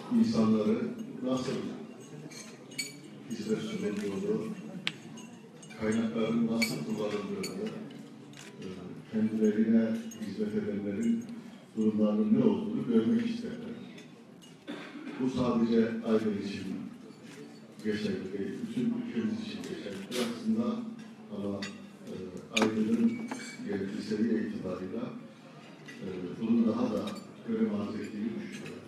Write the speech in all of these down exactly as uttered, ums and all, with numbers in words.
insanları nasıl hizmet sunulduğunu, kaynakların nasıl kullanıldığını, kendilerine hizmet edenlerin durumlarının ne olduğunu görmek isterler. Bu sadece Aydın için geçerli değil, bütün ülkemiz için geçerli aslında ama e, Aydın'ın gerekli seviye itibarıyla e, bunu daha da önem arz ettiğini düşünüyorum.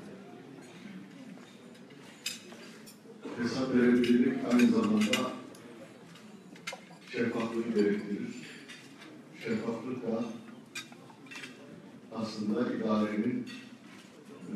Hesap verebilirlik aynı zamanda şeffaflığı gerektirir. Şeffaflık da aslında idarenin e,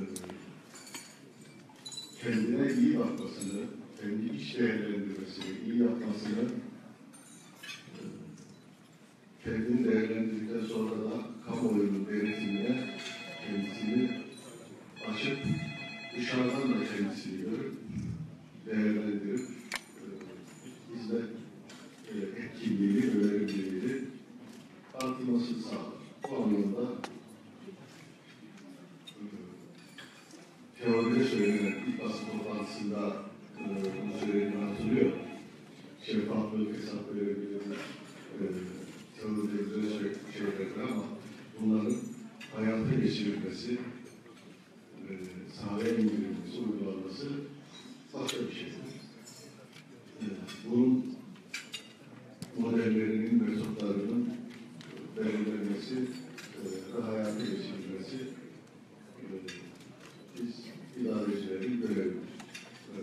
kendine iyi bakmasını, kendi iç değerlendirmesini, iyi yapmasını e, kendini değerlendirdikten sonra da kamuoyunun denetimine kendisini açıp dışarıdan da kendisini görüp değerlendirip e, hizmet e, etkinliğini, öğrenimliğini artırmasını sağlar. Bu anlamda e, teoride söylenen ilk basın toplantısında e, bunu söylediğini hatırlıyor. Şeffaflık, hesap verebilirlik, e, teoride üzerine şeylerdir ama bunların hayata geçirilmesi, e, sahaya indirilmesi, uygulanması başka bir şey. E, bunun modellerinin, metotlarının belirlenmesi e, ve hayata geçirilmesi e, biz idarecilerin görevidir. E,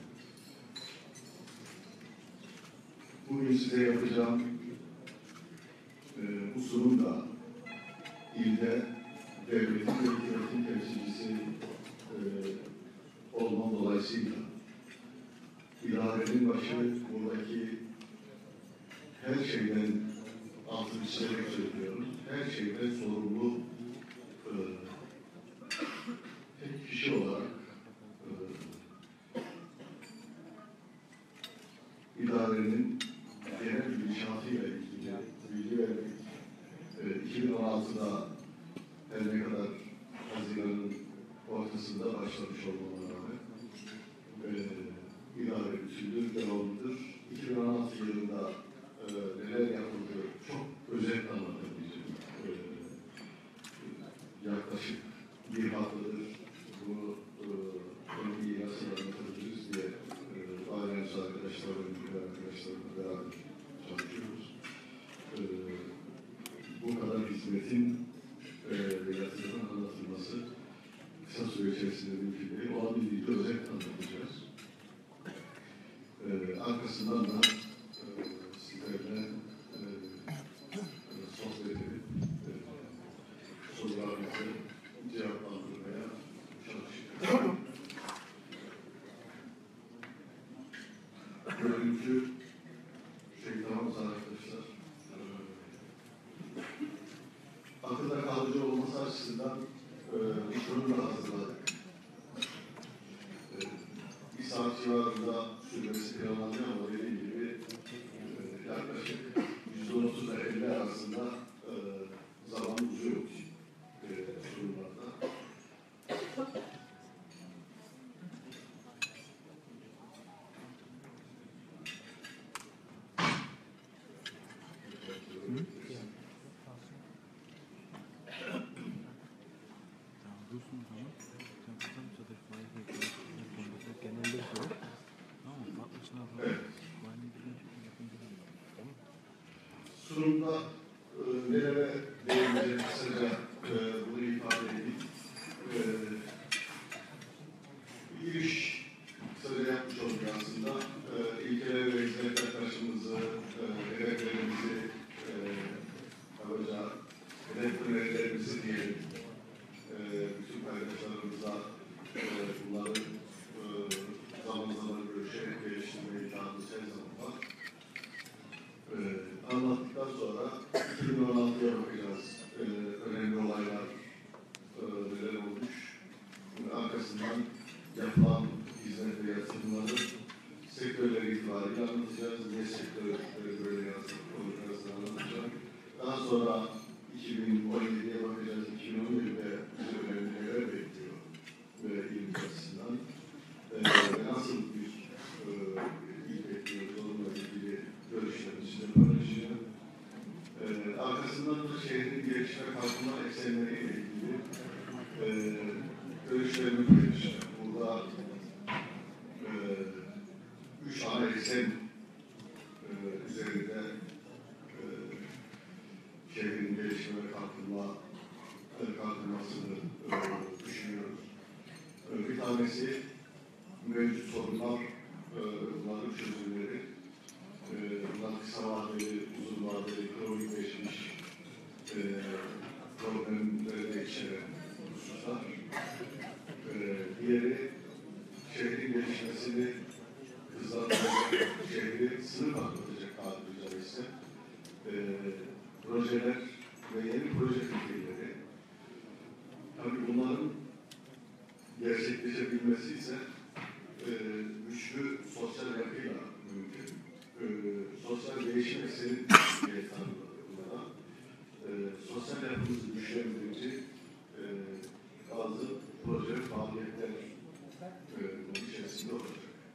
bugün size yapacağım e, bu sunum da ilde devletin ve hükümetin temsilcisi e, olmam dolayısıyla idarenin başı buradaki her şeyden altını çizerek söylüyorum. Her şeyden sorumlu e, tek kişi olarak e, idarenin genel gidişatıyla ilgili bilgi vermek. E, iki bin on altıda her ne kadar Haziran'ın ortasında başlamış olmama rağmen e, idare bütünlüğü devamlıdır. iki bin on altı yılında e, neler yapıldığı çok özet anlatabileceğim. E, yaklaşık bir haftadır bunu e, iyi nasıl anlatabiliriz diye e, ailemiz arkadaşlarla, ülke arkadaşlarla beraber çalışıyoruz. E, bu kadar hizmetin e, ve yatırımın anlatılması kısa süre içerisinde mümkün değil. Olabildiğince özet anlatacağız. E, arkasından da e, sizlerle e, sohbet edip e, sorularınızı cevaplandırmaya çalışacağız. Bölümcü şey tamamız arkadaşlar. E, akılda kalıcı olması açısından e, şunu da hazırladık. E, bir saat civarında sürmesi planlanıyor ama dediğim gibi e, yaklaşık yüzde otuz ile elli arasında e, zaman uzuyor e, sunumlarda. Evet. Sunumda e, nelere değineceğim kısaca e, bunu ifade edeyim. E, giriş kısaca yapmış olduk aslında. E, ilkeler ve hizmet yaklaşımımızı, e, hedeflerimizi, e, kabaca hedef önerilerimizi diyelim. E, bütün paydaşlarımıza e, bunları e, zaman zaman görüşerek geliştirmeyi imkanımız her zaman var. E, anlattıktan sonra iki bin on altıya bakacağız. E, önemli olaylar e, neler olmuş. Bunun arkasından yapılan hizmet ve yatırımları sektörler itibariyle anlatacağız. Niye sektörleri böyle yazdık, onu biraz daha anlatacağım. Daha sonra iki bin on yediye bakacağız. iki bin on yedide bizi önemli neler bekliyor ve ilgi açısından. kalkınma eksenleriyle ilgili e, görüşlerimi paylaşacağım. Burada e, üç ana eksen e, üzerinde e, şehrin gelişme ve kalkınma e, kalkınmasını e, düşünüyoruz. E, bir tanesi mevcut sorunlar, e, bunların çözümleri, e, bunlar kısa vadeli, uzun vadeli, kronikleşmiş e, problemleri de içeren hususlar. E, diğeri şehrin gelişmesini hızlandıracak, şehri sınıf atlatacak tabiri caizse e, projeler ve yeni proje fikirleri. Tabii bunların gerçekleşebilmesi ise e, güçlü sosyal yapıyla mümkün. E, sosyal değişim ekseni diye tanımladık bunlara. E, sosyal yapımızı güçlendirici e, bazı proje ve faaliyetler e, bunun içerisinde olacak.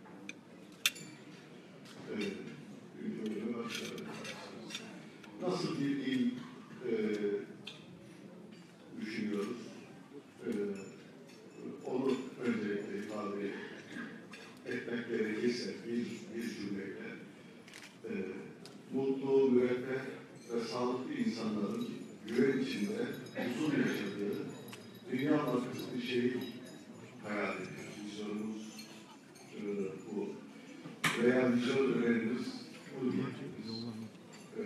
E, bölümü başlayalım. Nasıl bir il e, düşünüyoruz? E, onu öncelikle ifade etmek gerekirse bir, bir cümleyle e, mutlu, müreffeh ve sağlıklı insanların güven içinde uzun yaşadığı dünya markası bir şey hayal ediyoruz. Vizyonumuz e, bu. Veya vizyon önerimiz bu diyebiliriz. E,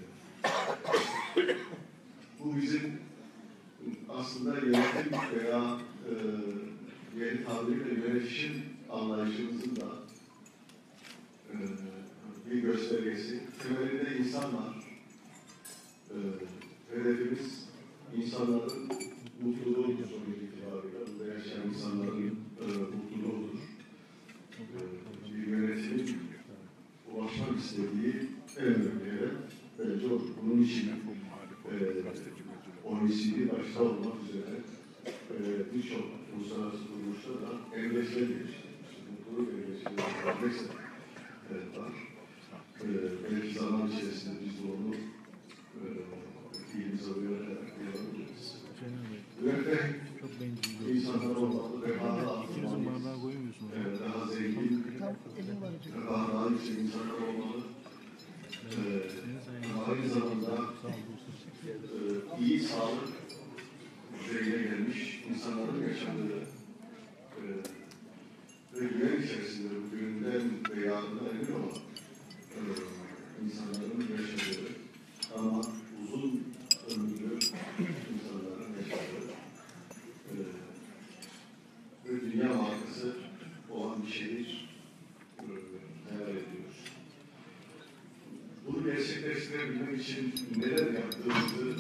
bu bizim aslında yönetim veya e, yeni tabiriyle yönetişim anlayışımızın da e, bir göstergesi. Temelinde insan var. E, hedefimiz insanların mutluluğudur sonuç itibariyle. Burada yaşayan insanların e, mutluluğudur. E, bir yönetimin ulaşmak istediği en önemli hedef bence odur. Bunun için e, O E C D başta olmak üzere e, birçok uluslararası kuruluşta da engelleşler geliştirilmiştir. Mutluluk engelleşleri evet, var. E, belki zaman içerisinde biz de onu e, ilimize uyararak yapabiliriz. Müreffeh insanlar olmalı, refahı arttırmalıyız. E, daha zengin, refahı daha yüksek insanlar olmalı. E, aynı zamanda e, iyi sağlık düzeyine gelmiş insanların yaşadığı e, ve güven içerisinde bugünden ve yarından emin olan e, insanların yaşadığı ama uzun ömürlü insanların yaşadığı e, ve dünya markası olan bir şehir e, hayal ediyoruz. Bunu gerçekleştirebilmek için neler yaptığımızı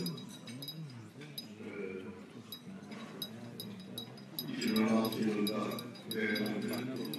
iki bin on altı yılında değerlendirdik.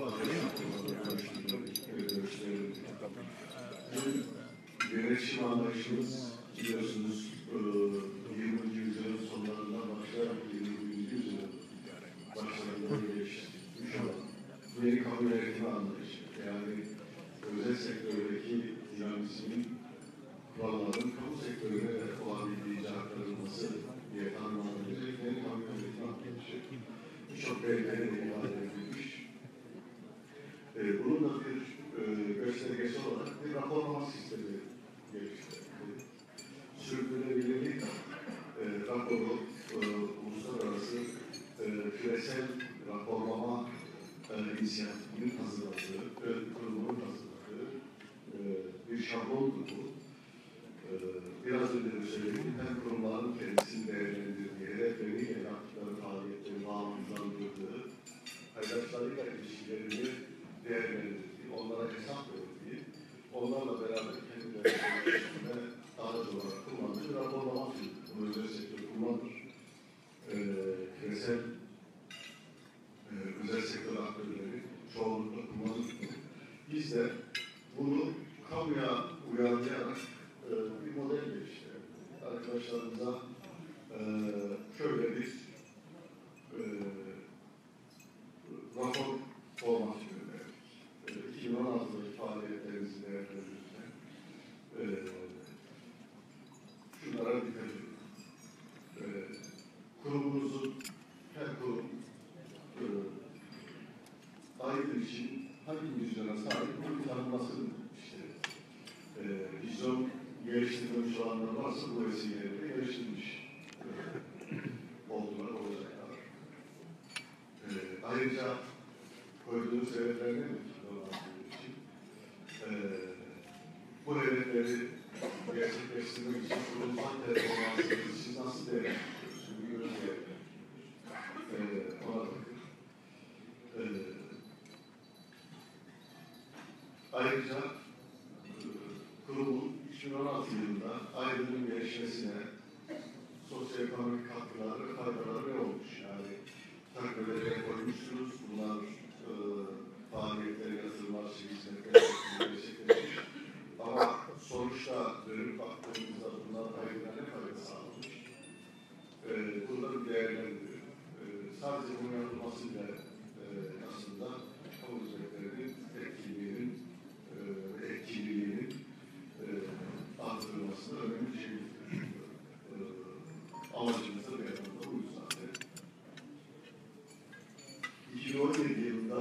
Yönetişim anlayışımız biliyorsunuz yirminci yüzyılın sonlarından başlayarak yirminci yüzyılın başlarında gelişmiş olan yeni kamu yönetimi anlayışı. Yani özel sektördeki dinamizmin kuralların kamu sektörüne de olabildiğince aktarılması diye tanımlanabilecek yeni kamu yönetimi anlayışı. Birçok belgeyle ifade edilmiş. Ee, bunun da bir e, göstergesi olarak bir raporlama sistemi geliştirildi. Sürdürülebilirlik e, raporu e, uluslararası e, küresel raporlama e, inisiyatifinin hazırladığı, e, kurumunun hazırladığı e, bir şablondur bu. E, biraz önce de söylediğim hem kurumların kendisini değerlendirdiği, hedefleriyle yaptıkları faaliyetleri bağlamlandırdığı, paydaşlarıyla ilişkilerini değerlendirdiği, onlara hesap verdiği, onlarla beraber kendilerine aracı olarak kullandığı bir raporlama türü. Bunu özel sektör kullanır. E, küresel e, özel sektör aktörleri çoğunlukla kullanır. Biz de bunu kamuya uyarlayarak e, bir model geliştirelim. Arkadaşlarımıza e, şöyle bir e, rapor formatı gönderdik. E, iki bin on altıdaki faaliyetlerimizi değerlendirirken e, şunlara dikkat edin. E, için hangi vizyona sahip bir tanınmasını işte e, vizyon geliştirmemiş olanlar varsa bu vesileyle geliştirmiş e, oldular, olacaklar. E, ayrıca koyduğunuz hedeflerine mi için e, bu hedefleri gerçekleştirmek için kurumsal performansınız için nasıl değerlendiriyorsunuz? Bir göz değerlendiriyorsunuz. E, ona bakın. E, ayrıca e, kurumun iki bin on altı yılında Aydın'ın gelişmesine sosyoekonomik katkıları ve faydaları ne olmuş? Yani takviyeleri koymuşsunuz, bunlar e, faaliyetleri, yatırımlar, hizmetler gerçekleşmiş. Ama sonuçta dönüp baktığımızda bunlar Aydın'a ne fayda sağlamış? E, burada bir değerlendiriyor. E, sadece bunun yapılmasıyla e, aslında kamu hizmetlerinin etkiliğinin e, etkililiğinin e, artırılmasına önemli bir şey düşünüyorum. E, amacımız da bir yandan da buydu zaten. iki bin on yedi yılında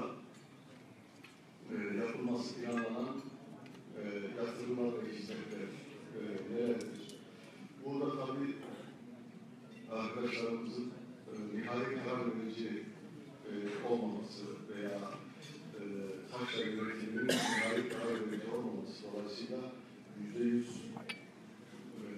e, yapılması planlanan e, yatırımlar ve hizmetler e, nelerdir? Burada tabii arkadaşlarımızın e, nihai karar verici e, olmaması veya e, taşla yönetiminin nihai karar verici olmaması dolayısıyla yüzde yüz e,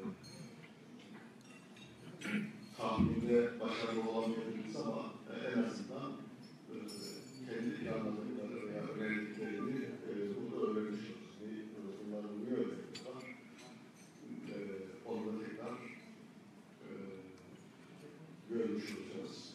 tahminde başarılı olamayabiliriz ama e, en azından e, kendi planladıkları veya önerildiklerini e, burada öğrenmiş oluruz. Bunlar bunu öğreniyorlar. E, onu da tekrar e, görmüş olacağız.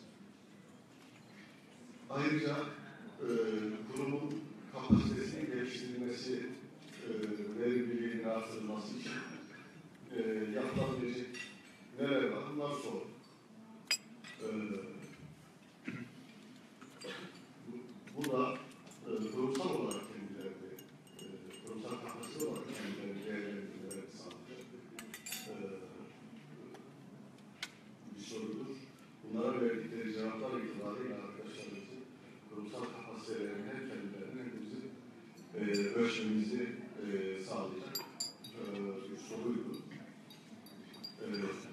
Ayrıca e, kurumun kapasitesinin geliştirilmesi, e, verimliliğinin artırılması için e, yapılabilecek neler var? Bunlar soru. E, bu, bu da e, kurumsal olarak kendilerini, e, kurumsal kapasite olarak kendilerini değerlendirmeleri sağlayacak e, bir sorudur. Bunlara verdikleri cevaplar itibariyle arkadaşlarımızın kurumsal kapasitelerini hem kendilerini hem bizim e, ölçmemizi e, sağlayacak e, bir soruydu. E,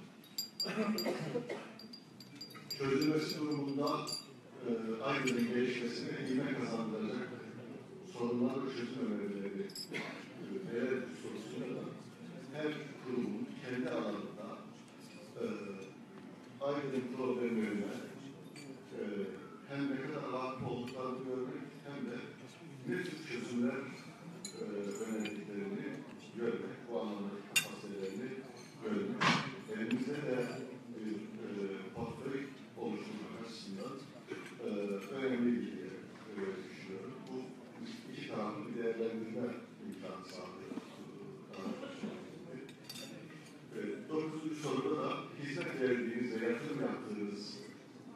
çözülmesi durumunda e, Aydın'ın gelişmesine ivme kazandıracak sorunlar ve çözüm önerileri e, neler sorusuyla da her kurumun kendi alanında e, Aydın'ın problemlerine e, hem ne kadar vakıf olduklarını görmek hem de ne tür çözümler e, önerdiklerini görmek, bu anlamdaki kapasitelerini görmek. Elimizde de bir e, portföy oluşturmak açısından e, önemli bir e, düşünüyorum. Bu iki taraflı bir değerlendirme imkanı sağlıyor. E, dokuzuncu soruda da hizmet verdiğiniz ve yatırım yaptığınız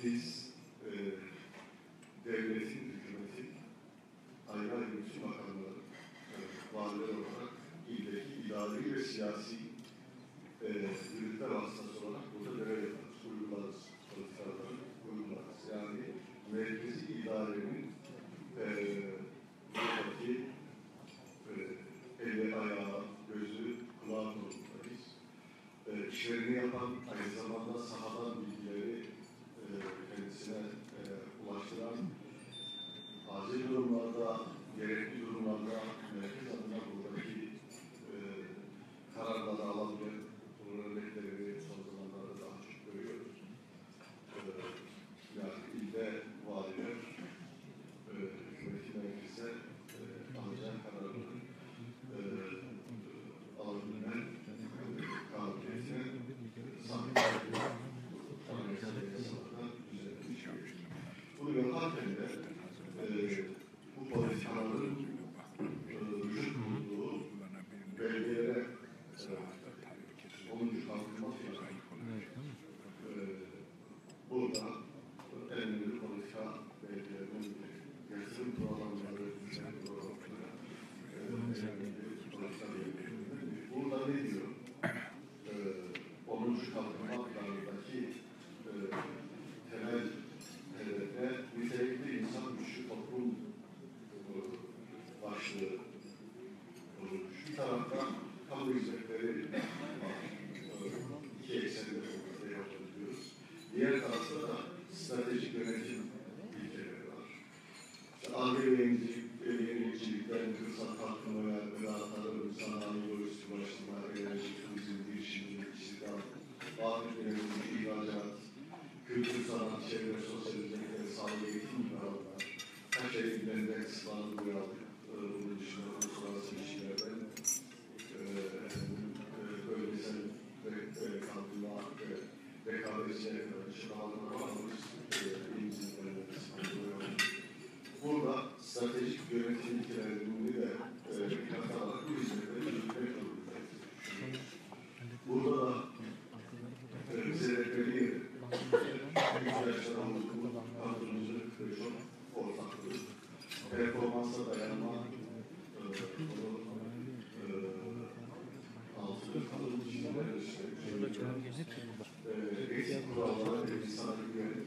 biz e, devletin, hükümetin ayrı ayrı bütün bakanların e, valiler olarak ildeki idari ve siyasi e, yürütme vasıtası olarak burada görev yaparız, uygularız, politikaları uygularız. Yani merkezi idarenin e, buradaki e, eli, ayağı, gözü, kulağı konumundayız. E, işlerini yapan, aynı zamanda sahadan bilgileri e, kendisine e, ulaştıran, acil durumlarda, gerekli durumlarda merkez adına buradaki e, kararları alabilen bu örnekleri son zamanlarda daha çok görüyoruz. E, yani ilde valiler e, hükümeti merkeze e, alacak kararları e, alabilen e, kabiliyetine sanki bunu yaparken de e, bu politikaların e, vücut bulduğu belgelere onuncu kalkınma planı e, burada en önemli politika belgelerinin yatırım programları, yatırım programları e, en önemli politika belgelerinden. Burada ne diyor? E, onuncu kalkınma planındaki e, temel hedefte nitelikli insan güçlü toplum e, başlığı olmuş. Bir taraftan kamu hizmetleri var. İki eksende yapabiliyoruz. Diğer tarafta da stratejik yönetim ilkeleri var. İşte A G ve yenilikçilikten, kırsal kalkınmaya, gıda, tarım, sanayi, lojistik ulaştırma, enerji, turizm, girişimcilik, istihdam, afet yönetimi, ihracat, kültür, sanat, çevre, sosyal hizmetler, sağlık, eğitim gibi alanlar. Her şey ilgilerinden kısıtlandı bu yıldır. Bunun dışında uluslararası ilişkilerden bölgesel ve kalkınma ve rekabetçi alanlar almış eğitimlerden kısıtlandı. Burada stratejik yönetim ilkelerini de dikkate alarak bu hizmetleri yürütmek zorundayız. Burada da bize rehberliği ihtiyaçları olduğu katılımcılık ve çok ortaklığı, performansa dayanma, altı katılımcılığı etik kurallar ve insana güven,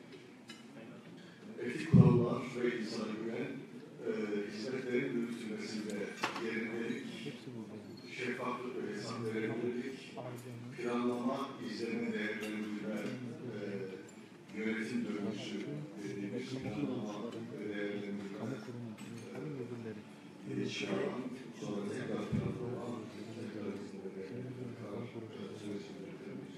etik kurallar ve insana güven, hizmetlerin yürütülmesinde yerindelik, şeffaflık ve hesap verebilirlik, planlama, izleme, değerlendirme, e, yönetim dönüşü dediğimiz planlama ve değerlendirme gelişim alan, sonra tekrar planlama, tekrar izleme ve karar sürecinde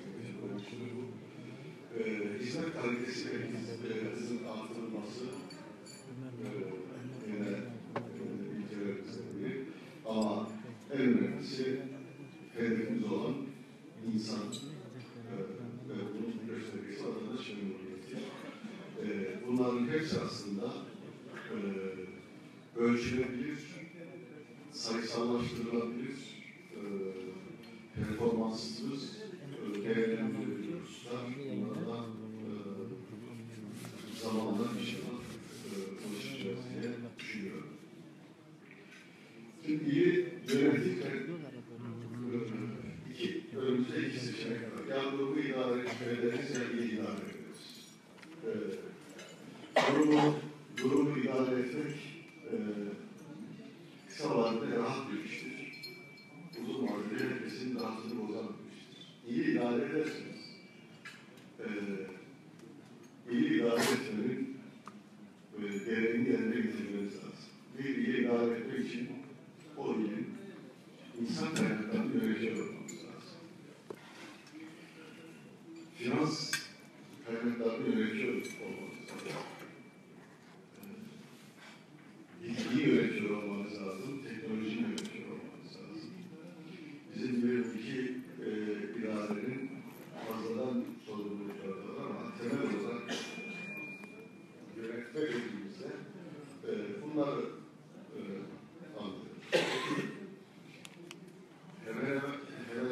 e, hizmet kalitesi ve hızın artırılması e, yine ilkelerimizden biri. Ama en önemlisi hedefimiz olan insan e, ve bunun göstergesi vatandaş memnuniyeti. E, bunların hepsi aslında e, ölçülebilir, sayısallaştırılabilir, e, performanssız e, değerlendirilebiliyoruz. Bunlara da e, zamanla inşallah e, ulaşacağız diye düşünüyorum. Şimdi iyi yönetim iki, önümüzde iki seçenek var. Ya durumu idare ederiz ya iyi idare ederiz. Ee, durumu, durumu idare etmek e, kısa vadede rahat bir iştir. Uzun vadede herkesin rahatını bozan bir iştir. İyi idare ederseniz, e, iyi idare etmenin e, gereğini yerine getirmeniz lazım. Bir iyi idare etmek için o ilin insan kaynaklarını yönetiyor olmamız lazım. Finans kaynaklarını yönetiyor olmamız lazım. Bilgiyi yönetiyor olmamız lazım, teknolojiyi yönetiyor olmamız lazım. Bizim bir iki e, idarenin fazladan sorumlulukları var ama temel olarak yönetme dediğimizde e, bunları e, anlıyoruz. Hemen hemen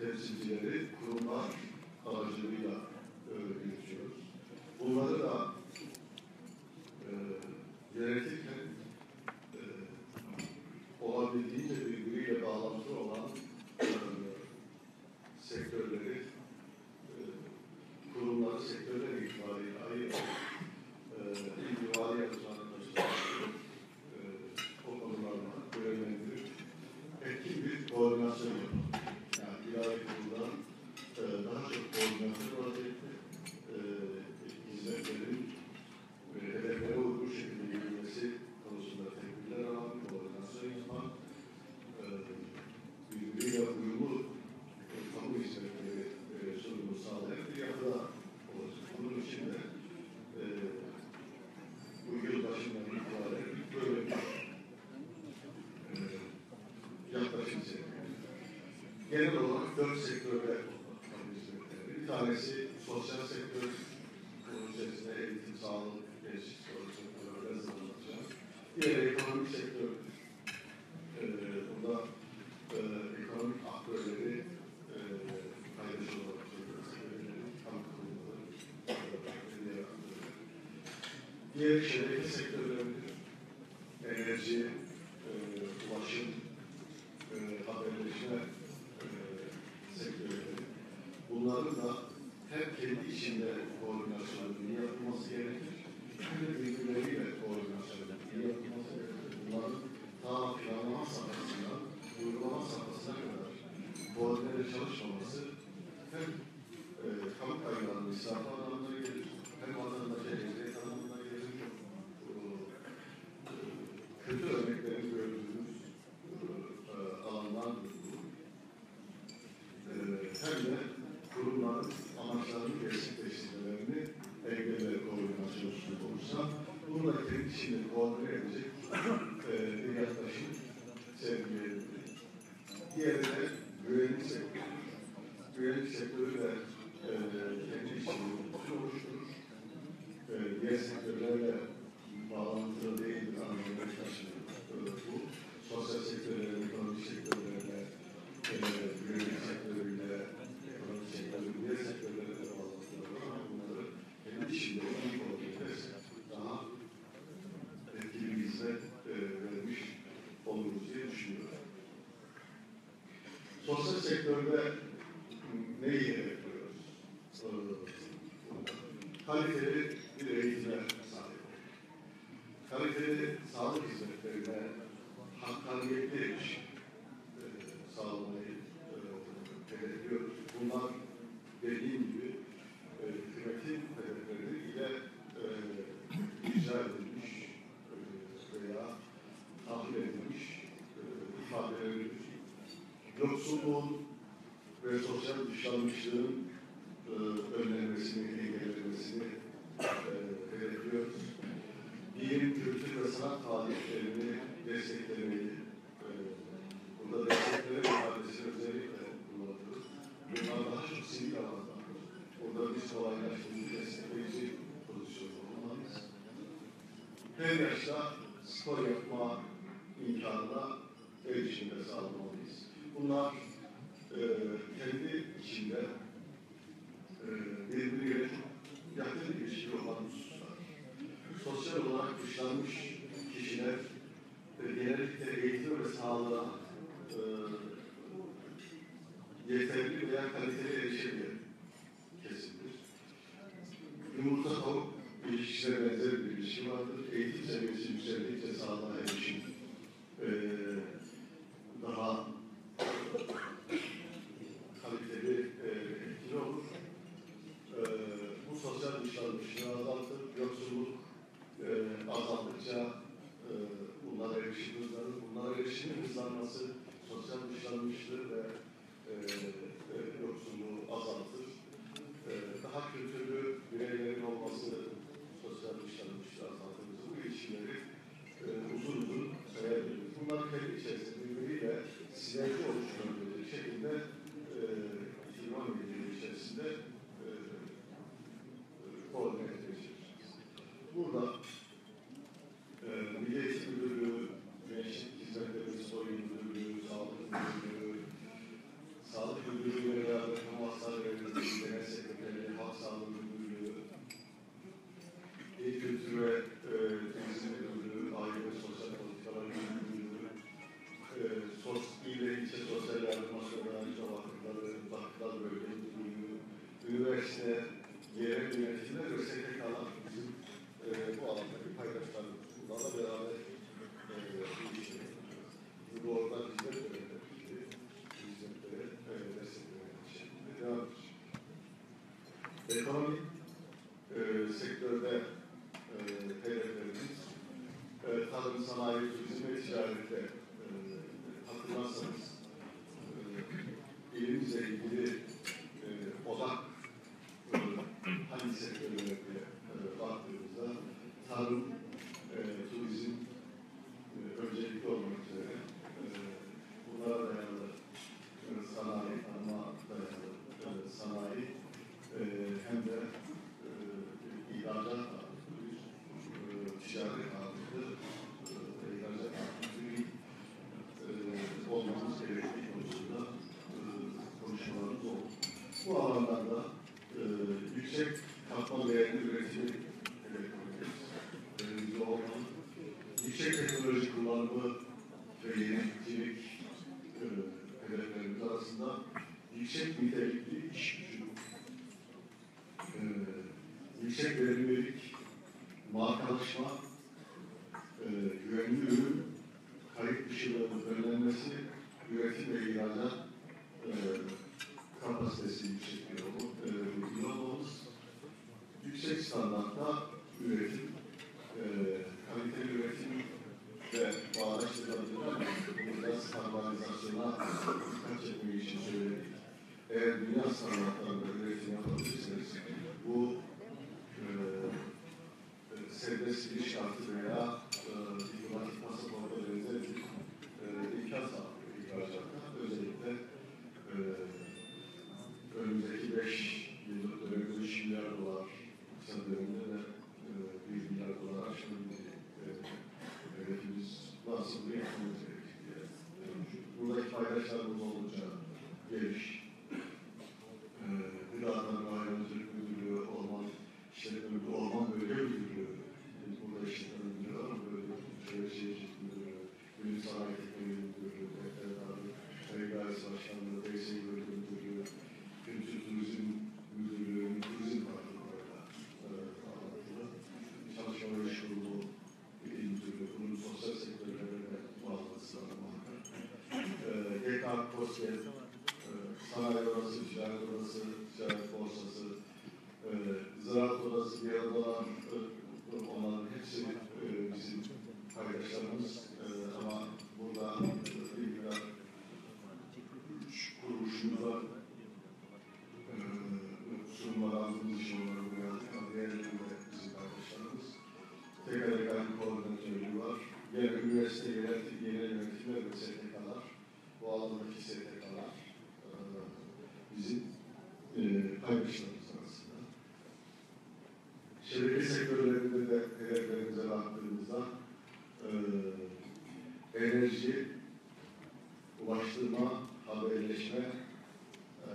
temsilcileri kurumlar aracılığıyla e, yürütüyoruz. Bunları da e, yönetirken e, olabildiğince birbiriyle bağlantılı olan e, sektörleri, e, kurumları sektörler itibariyle ayırarak e, ilgi vali arkadaşlar e, o konularla görevlendirip etkin bir koordinasyon yapalım. Yani ilave kurumdan e, daha çok koordinasyon vaziyette e, hizmetlerin ve hedeflere uygun şekilde yürümesi konusunda tedbirler alan, koordinasyon yapan, e, birbiriyle uyumlu e, kamu hizmetleri e, sunumu sağlayan bir yapıda olacak. Bunun için de e, bu yıl başından itibaren böyle bir e, yaklaşım sektörü. Genel olarak dört sektörde kamu hizmetleri. Bir tanesi sosyal sektör, bunun içerisinde eğitim, sağlık, gençlik sektörleri hazırlanacak. Diğeri ekonomik sektör. Ee, burada e, ekonomik aktörleri e, paydaşı olarak sektörleri, kamu kurumları, e, diğer aktörler. Diğer şebeke sektörleri, enerji, e, ulaşım, e, haberleşme e, sektörleri. Bunların da hem kendi içinde koordinasyonun yapılması gerekir, hem de birbirleriyle koordinasyonun yapılması gerekir. Bunların ta planlama safhasından uygulama safhasına kadar koordineli çalışmaması hem e, kamu kaynağının israfı anlamına gelir, hem vatandaşa eziyet anlamına gelir. E, kötü örneklerini gördüğümüz e, alanlardır bu. E, hem de kurumların amaçlarını gerçekleştirmelerini engeller koordinasyonu olursa, bunu da kendi içinde koordine edecek e, bir yaklaşım sergileyebilir. Diğeri de güvenlik sektörü. Güvenlik sektörü de e, kendi içinde oluşturur. E, diğer sektörlerle bağlantılı değildir anlamına taşınır. E, bu sosyal sektörlerle, ekonomik sektörlerle, e, güvenlik sektörüyle, ekonomik sektörü, diğer sektörlerle bağlantılı var ama bunları kendi içinde iyi koordinatörse daha etkili bir hizmet e, vermiş oluruz diye düşünüyorum. Sosyal sektörde neyi hedefliyoruz? E, kaliteli bir eğitime sahip olmak. Kaliteli sağlık hizmetlerine hakkaniyetli erişim e, sağlamayı e, hedefliyoruz. Bunlar dediğim gibi e, hükümetin hedefleri ile e, icra edilmiş e, veya tahmin edilmiş e, ifadeleri yoksulluğun ve sosyal dışlanmışlığın e, önlenmesini, engellenmesini e, hedefliyoruz. Bilim, kültür ve sanat faaliyetlerini desteklemeyi, e, burada destekleme ifadesini özellikle kullanıyoruz. Bunlar daha çok sivil alanda. Burada biz kolaylaştırıcı, destekleyici pozisyonda olmalıyız. Her yaşta spor yapma imkanına erişimde sağlamalıyız. Bunlar e, kendi içinde e, birbiriyle yakın ilişki olan hususlar. Sosyal olarak dışlanmış kişiler e, genellikle eğitim ve sağlığa e, yeterli veya kaliteli erişemeyen kesimdir. Yumurta tavuk ilişkisine benzer bir ilişki vardır. Eğitim seviyesi yükseldikçe sağlığa erişim e, daha kaliteli, e, etkili olur. E, bu sosyal dışlanmışlığı azaltır, yoksulluk e, azaldıkça e, bunlar erişim hızlanır. Bunlar erişimin hızlanması sosyal dışlanmışlığı ve e, e, yoksulluğu azaltır. E, daha kültürlü bireylerin olması sosyal dışlanmışlığı azaltır. Bu ilişkileri e, uzun uzun Ekonomi e, sektörde e, hedeflerimiz e, tarım, sanayi, turizm ve ticarette e, hatırlarsanız e, ilimizle ilgili e, odak e, hangi sektörlere e, baktığımızda tarım, e, turizm e, öncelikli olmak üzere e, bunlara dayalı e, sanayi, tarıma dayalı e, sanayi e, hem de e, ihracat ağırlıklı bir e, ticaret ağırlıklı e, ihracat ağırlıklı bir e, olmamız gerektiği konusunda e, konuşmalarımız oldu. Bu alanlarda e, yüksek katma değerli üretimi hedefliyoruz. Elimizde olmalı. Yüksek teknoloji kullanımı ve yenilikçilik e, hedeflerimiz arasında yüksek nitelikli iş gücü, e, yüksek verimlilik, markalaşma, e, güvenli ürün, kayıt dışılığının önlenmesi, üretim ve ihracat e, kapasitesi yüksek bir yolu, e, bir yolumuz, yüksek standartta üretim, e, kaliteli üretim ve bağdaştırılabilir. Burada standartizasyona dikkat çekmeyi için söyledik. Eğer dünya standartlarında üretim yapabilirseniz bu e, e, serbest giriş kartı veya e, diplomatik pasaporta benzer bir e, imkan sağlıyor ihracatta. Özellikle e, önümüzdeki beş yıllık dönemde üç milyar dolar, kısa dönemde de e, bir milyar dolar aşkın bir e, hedefimiz nasıl bir yapmamız gerekir diye. E, buradaki paydaşlarımız oldukça geniş. E, Gıda Tarım Hayvancılık Müdürlüğü, Orman İşletme Müdürlüğü, Orman Bölge Müdürlüğü, yani burada işletme müdürlüğü var ama böyle Çevre Şehircilik Müdürlüğü, Ürün Sanayi Teknoloji Müdürlüğü, Defter Tarım, Tarım Başkanlığı, D S İ Bölge Müdürlüğü, Kültür Turizm Müdürlüğü'nün turizm farklılarıyla e, anlatılı. Çalışma ve İş Kurulu İl Müdürlüğü, bunun sosyal sektörlerine bağlantısı var muhakkak. G K KOSGEB, Sanayi Odası, Ticaret Odası, Ticaret Borsası, e, Ziraat Odası, diğer odalar, e, onların hepsi e, bizim paydaşlarımız. E, ama burada bir miktar üç kuruluşumuz var. E, sunumlar aldığımız için onları buraya aldık ama diğerleri de bizim paydaşlarımız. Tekrardan koordinatörlüğü var. Genel üniversite, yerel, genel yönetimler ve S T K'lar, bu alandaki S T K'lar e, bizim e, paydaşlarımız arasında. Şebeke sektörlerinde de hedeflerimize baktığımızda e, enerji, ulaştırma, haberleşme, e,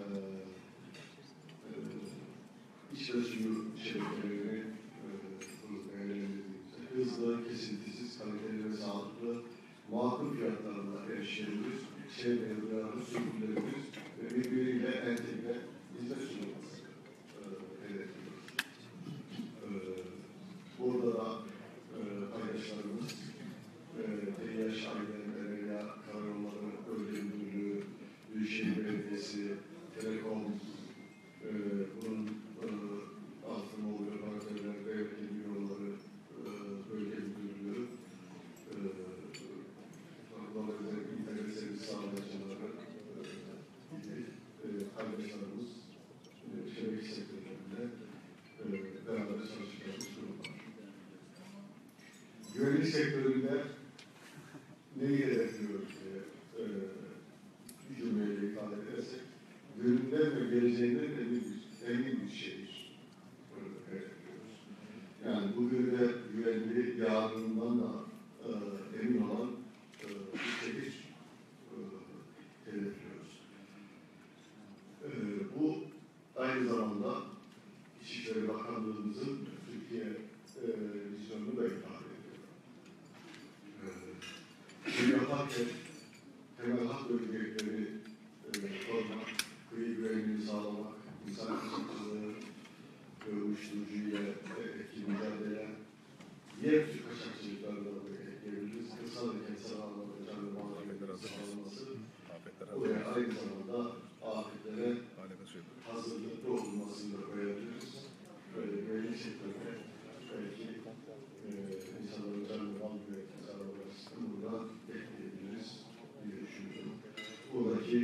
e, iç ve suyu şebekelerini e, değerlendirdiğimizde hızlı, kesintisiz, kaliteli ve sağlıklı, makul fiyatlarla erişilebilir, çevreye duyarlı, sürdürülebilir ve birbiriyle entegre hizmet sunulması e, hedefliyoruz. E, burada da e, paydaşlarımız e, T Y H, Aydın, Ereğli, Karayolları, Bölge Müdürlüğü, Büyükşehir Belediyesi, Telekom, e, bunun e, altında oluyor, partnerler, devlet büroları, e, Bölge Müdürlüğü, e, dolayısıyla internet servis sağlayıcıları e, gibi e, paydaşlarımız e, şebeke sektörlerinde e, beraber çalışacağımız durumlar. Güvenlik sektöründe neyi hedefliyoruz diye e, bir cümleyle ifade edersek, gününden ve geleceğinden emin bir, emin bir şehir hedefliyoruz. Yani bugün de güvenli, yarınından da e, emin olan e, bir şehir e, hedefliyoruz. E, bu aynı zamanda İçişleri Bakanlığımızın Türkiye e, vizyonunu da ifade ediyor. E, bunu yaparken temel hak özellikleri e, korumak, kıyı güvenliğini sağlamak, insan kaçakçılığı ve uyuşturucuyla e, etkili mücadele, diğer tür kaçakçılıklarla da ekleyebiliriz. Kırsal ve kentsel alanlarda canlı bağlı sağlanması, buraya aynı zamanda afetlere hazırlıklı olmasını da koyabiliriz. sektörde belki e, insanların canını al güvenlik sağlamasını burada bekleyebiliriz diye düşünüyorum. Buradaki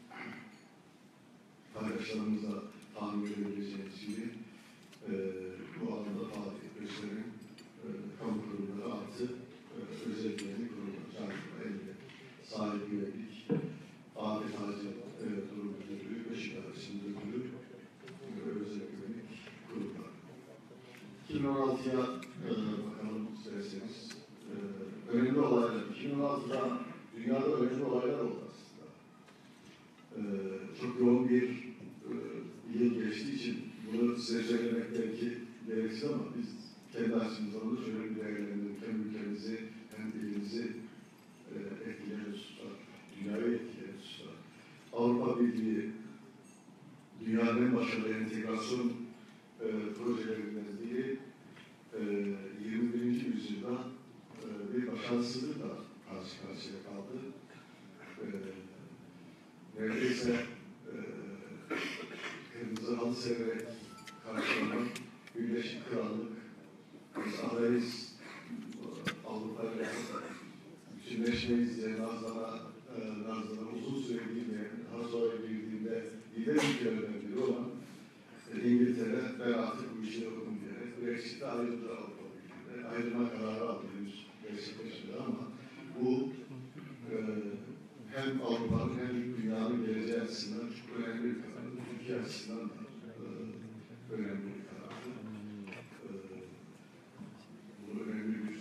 paydaşlarımızla tahmin edebileceğiniz gibi e, bu alanda faaliyet gösteren e, kamu kurumları artı e, özel güvenlik kurumları, yani elde sahip güvenlik, afet acil e, durum müdürlüğü, Beşiktaş İletişim Müdürlüğü, e, özel güvenlik kurumları. iki bin on altıya e, bakalım isterseniz. E, önemli olaylar. iki bin on altıda dünyada önemli olaylar oldu aslında. E, çok yoğun bir e, yıl geçtiği için bunu size söylemek belki gereksiz ama biz kendi açımızdan da şöyle bir değerlendirdik. Hem ülkemizi hem ilimizi e, etkileyen hususlar, dünyayı etkileyen hususlar. Avrupa Birliği dünyanın en başarılı entegrasyon e, projelerinden biri e, yirmi birinci yüzyılda e, bir başarısızlıkla karşı karşıya kaldı. E, neredeyse e, kırmızı halı severek karşılanan Birleşik Krallık, biz adayız, Avrupa'yla bütünleşmeyiz diye nazlara, e, nazlara uzun süre girmeyen, daha sonra girdiğinde lider ülkelerden biri olan e, İngiltere, ben artık bu işi yokum diyerek Brexit'te ayrıldı Avrupa Birliği'nde. Ayrılma kararı aldı henüz Brexit'te ama bu e, hem Avrupa'nın hem dünyanın geleceği açısından çok önemli bir karar. Türkiye açısından da e, önemli bir karardı. E, bunu önemli bir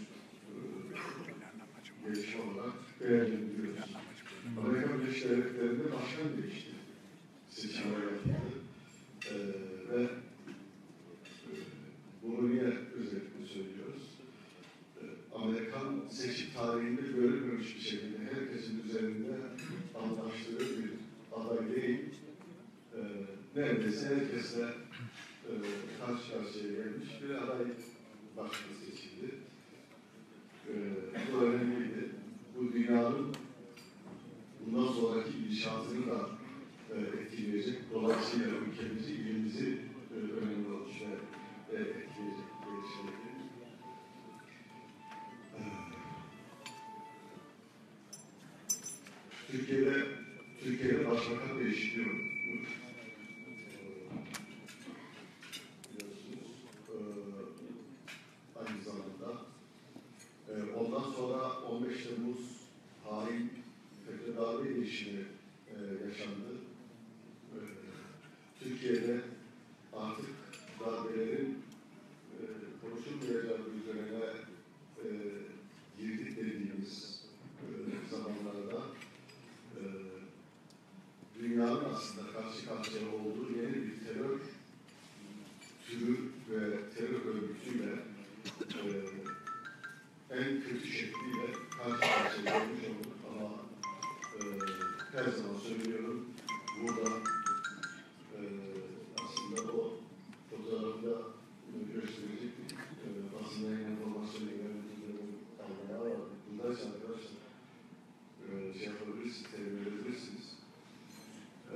e, gelişme olarak değerlendiriyoruz. Amerika Birleşik Devletleri'nde başkan değişti. Seçimler yapıldı. E, ve e, bunu niye özellikle söylüyoruz? E, Amerikan seçim tarihinde görülmemiş bir şekilde herkesin üzerinde anlaştığı bir aday değil. E, neredeyse herkesle e, karşı karşıya gelmiş bir aday başkan seçildi. E, bu önemliydi. Bu dünyanın bundan sonraki inşaatını da e, etkileyecek. Dolayısıyla ülkemizi, ilimizi e, önemli ölçüde e, etkileyecek gelişmeleri. E, Türkiye'de Türkiye'de başbakan değişikliği oldu. Biliyorsunuz. E, aynı zamanda. E, ondan sonra on beş Temmuz hain FETÖ darbe girişimi e, yaşandı. E, Türkiye'de artık darbelerin e, konuşulmayacağı bir döneme e, girdik dediğimiz e, zamanlarda e, dünyanın aslında karşı karşıya olduğu yeni bir terör türü ve terör örgütüyle e, en kötü şekliyle karşı karşıya gelmiş olduk ama e, her zaman söylüyorum burada e, aslında o fotoğrafta gösterecek e, basına enformasyon yöneticilerin kaynağı var. Bundaysa arkadaşlar e, şey yapabilirsiniz, temin edebilirsiniz. E,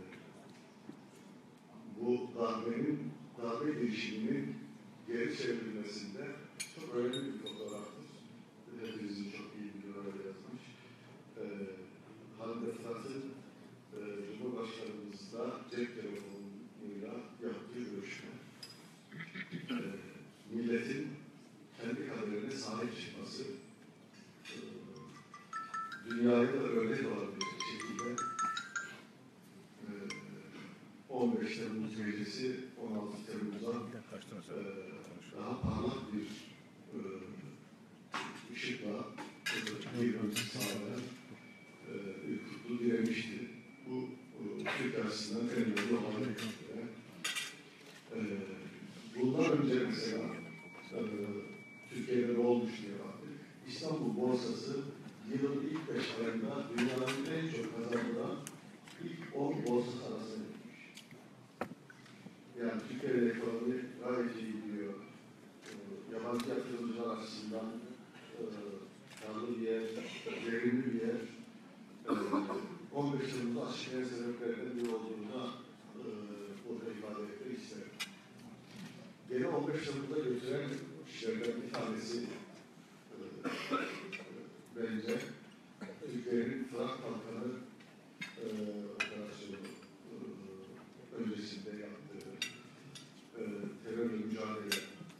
bu darbenin, darbe girişiminin geri çevrilmesinde çok önemli bir fotoğraftır. Hepinizin çok iyi videoları yazmış. Ee, Hande Fırat'ın e, Cumhurbaşkanımızla cep telefonuyla yaptığı görüşme. E, milletin kendi kaderine sahip çıkması, e, dünyaya da örnek olabilecek şekilde e, on beş Temmuz gecesi on altı Temmuz'a e, daha parlak bir e, ışıkla girmemizi sağlayan e, bir kutlu dilemişti. Bu e, Türk açısından en önemli olan bir kutlu. E, bundan önce mesela e, Türkiye'de ne olmuş diye baktık. İstanbul borsası yılın ilk beş ayında dünyanın en çok kazandıran ilk on borsası arasına girmiş. Yani Türkiye'de ekonomi gayet iyi gidiyor. E, yabancı yatırımcılar açısından karlı bir yer, verimli bir yer. on beş yılında aşıklayan sebeplerden biri olduğunu da burada ifade etmek isterim. Beni on beş Temmuz'da götüren kişilerden bir tanesi e, bence Türkiye'nin Fırat Kalkanı e, operasyonu e, öncesinde yaptığı e, terörle mücadele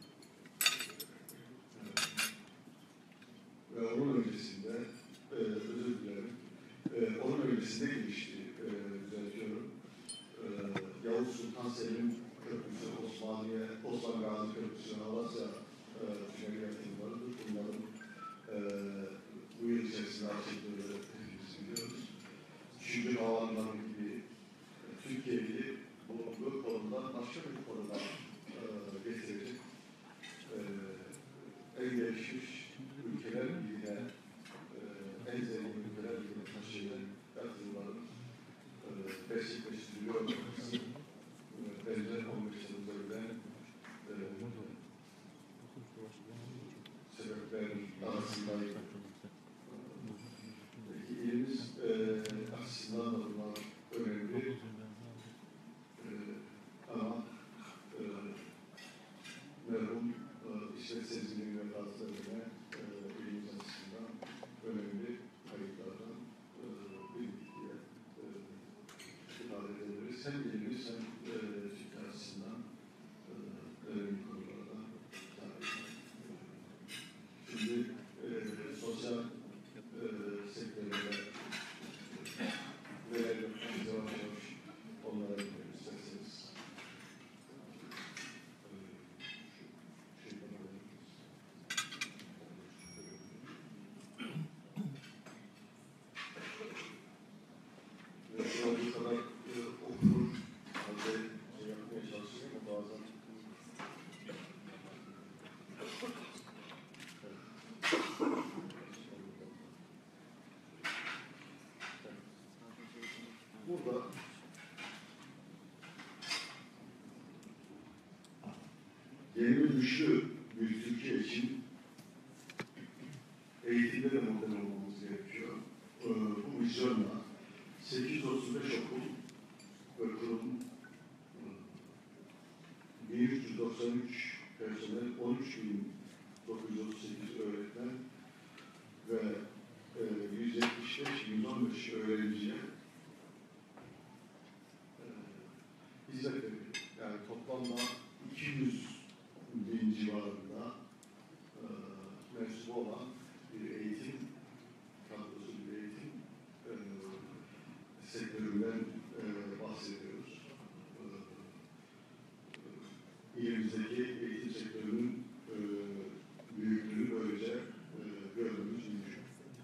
e, ve onun öncesinde e, özür dilerim e, onun öncesinde gelişti e, düzeltiyorum e, Yavuz Sultan Selim Köprüsü, Osmaniye, Osman Gazi Köprüsü, Alasya e, tüneli yapımlarıdır. Bunların e, bu yıl içerisinde açıldığını hepimiz biliyoruz. Üçüncü havaalanları gibi e, Türkiye'yi bulunduğu konumdan başka bir konuma e, getirecek e, en gelişmiş ülkeler birliğine, e, en zengin ülkeler birliğine taşıyan yatırımların e, gerçekleştiriliyor olması bence on beş yıl üzerinden e, sebeplerin arasındaydı. Peki ilimiz e, açısından da bunlar önemli. E, ama e, merhum e, İsmet Sezgin'in vefatlarına e, ilimiz açısından önemli kayıtlardan e, bir diye e, ifade edebiliriz. Hem ilimiz hem e, Türkiye açısından e, önemli konulardan tabii. Şimdi e, sosyal e, sektörde neler yapmamız yavaş yavaş onlara gidelim isterseniz. E, şey ve şu an bu kadar e, okur, halde şey yapmaya çalışıyorum ama bazen burada yeni ve güçlü bir Türkiye için eğitimde de model olmamız gerekiyor. Ee, bu vizyonla sekiz yüz otuz beş okul ve kurum, bin üç yüz doksan üç personel, on üç bin dokuz yüz otuz sekiz öğretmen ve e, yüz yetmiş beş bin yüz on beş öğrenciye e, hizmet veriyor. Yani toplamda iki yüz bin civarında e, mensubu olan bir eğitim kadrosu, bir eğitim e, sektöründen e, bahsediyoruz. E, İlimizdeki eğitim sektörünün e, büyüklüğünü böylece e, görmemiz mümkün.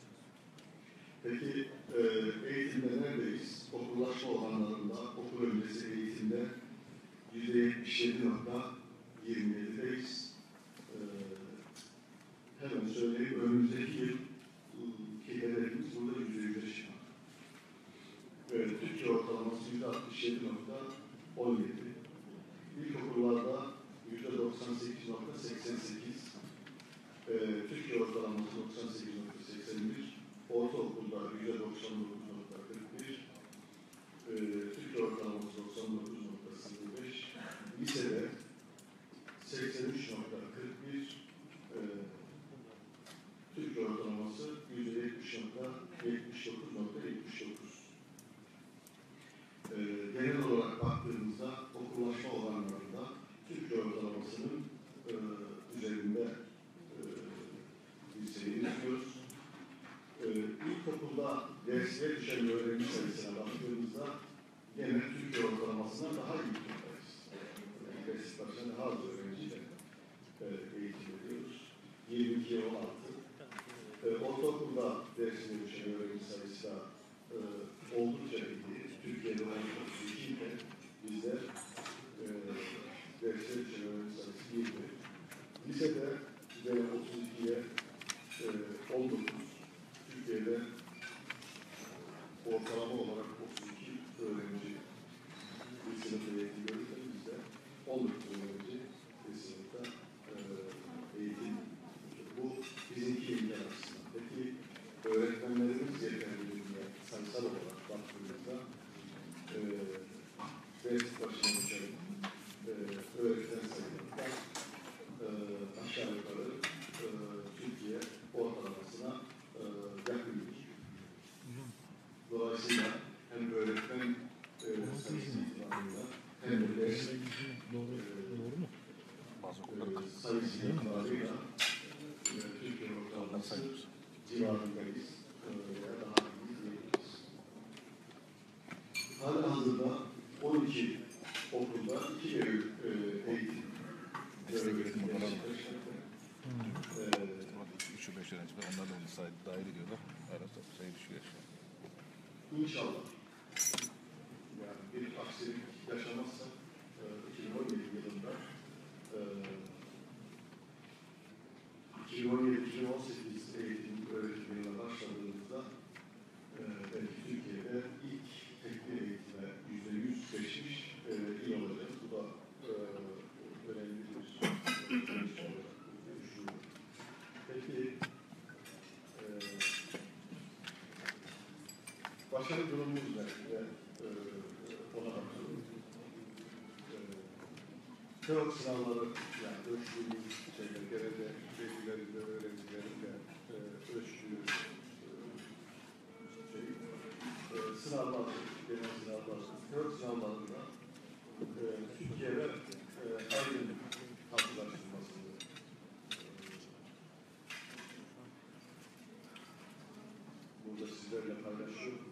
Peki e, eğitimde neredeyiz? Okullaşma oranlarında okul öncesi eğitimde yüzde yetmiş yedi nokta yirmi yedideyiz. E, hemen söyleyeyim, önümüzdeki yıl ki hedefimiz burada yüzde yüze çıkmak. Evet, Türkiye ortalaması yüzde altmış yedi nokta on yedi. İlkokullarda yüzde doksan sekiz nokta seksen sekiz. Ee, Türkiye ortalaması doksan sekiz nokta seksen bir. Ortaokulda yüzde doksan dokuz nokta kırk bir. Ee, Türkiye ortalaması doksan dokuz nokta sıfır beş. Lisede seksen üç nokta kırk bir. Ee, Türkiye ortalaması yüzde yetmiş nokta yetmiş dokuz nokta yetmiş dokuz. Ee, genel olarak baktığımızda okullaşma oranlarında Türkiye ortalamasının e, üzerinde e, bir seyir izliyoruz. E, ilkokulda derslere düşen öğrenci sayısına baktığımızda gene Türkiye ortalamasından daha iyi durumdayız. Yani ders başına daha az öğrenciyle e, eğitim ediyoruz. yirmi ikiye on altı. E, ortaokulda dersine düşen öğrenci sayısı da e, oldukça iyi. Türkiye'de otuz iki ile bizler e, dersine düşen öğrenci sayısı yirmi. Lisede bizlere otuz ikiye e, on dokuz. Türkiye'de ortalama olarak otuz iki öğrenci bir sınıfta eğitim görürken bizde on dokuz öğrenci bir sınıfta e, eğitim. Bu bizimki imkan aslında. Peki öğretmenlerimiz yeterli mi? Sayısal olarak baktığımızda e, ders başına düşen e, öğretmen sayılarında itibarıyla e, Türkiye ortalaması civarındayız. E, veya daha iyi diyebiliriz. Hala hazırda on iki okulda iki Eylül e, eğitim görevlisinin gerçekleşmekte. Üçü beş öğrenci var. Onlar da bunu sahip dahil ediyorlar. Arada sayı düşüyor aşağı. İnşallah. Yani bir aksilik yaşamazsa e, iki bin on yedi yılında e, iki bin on yedi iki bin on sekiz eğitim öğretim yılına başladığımızda e, belki Türkiye'de ilk teknik eğitime yüzde yüz geçmiş e, iyi olacak. Bu da e, önemli bir sonuç olarak düşünüyorum. Peki e, başarı durumumuz ne? Ve, e, ona bakıyorum. E, Teok sınavları, yani ölçtüğümüz şeyler, genelde velilerinde, öğrencilerinde e, ölçtüğü e, şey, e, sınavlar, genel sınavlar, teok sınavlarında e, Türkiye'de e, aynı karşılaştırmasını burada sizlerle paylaşıyorum.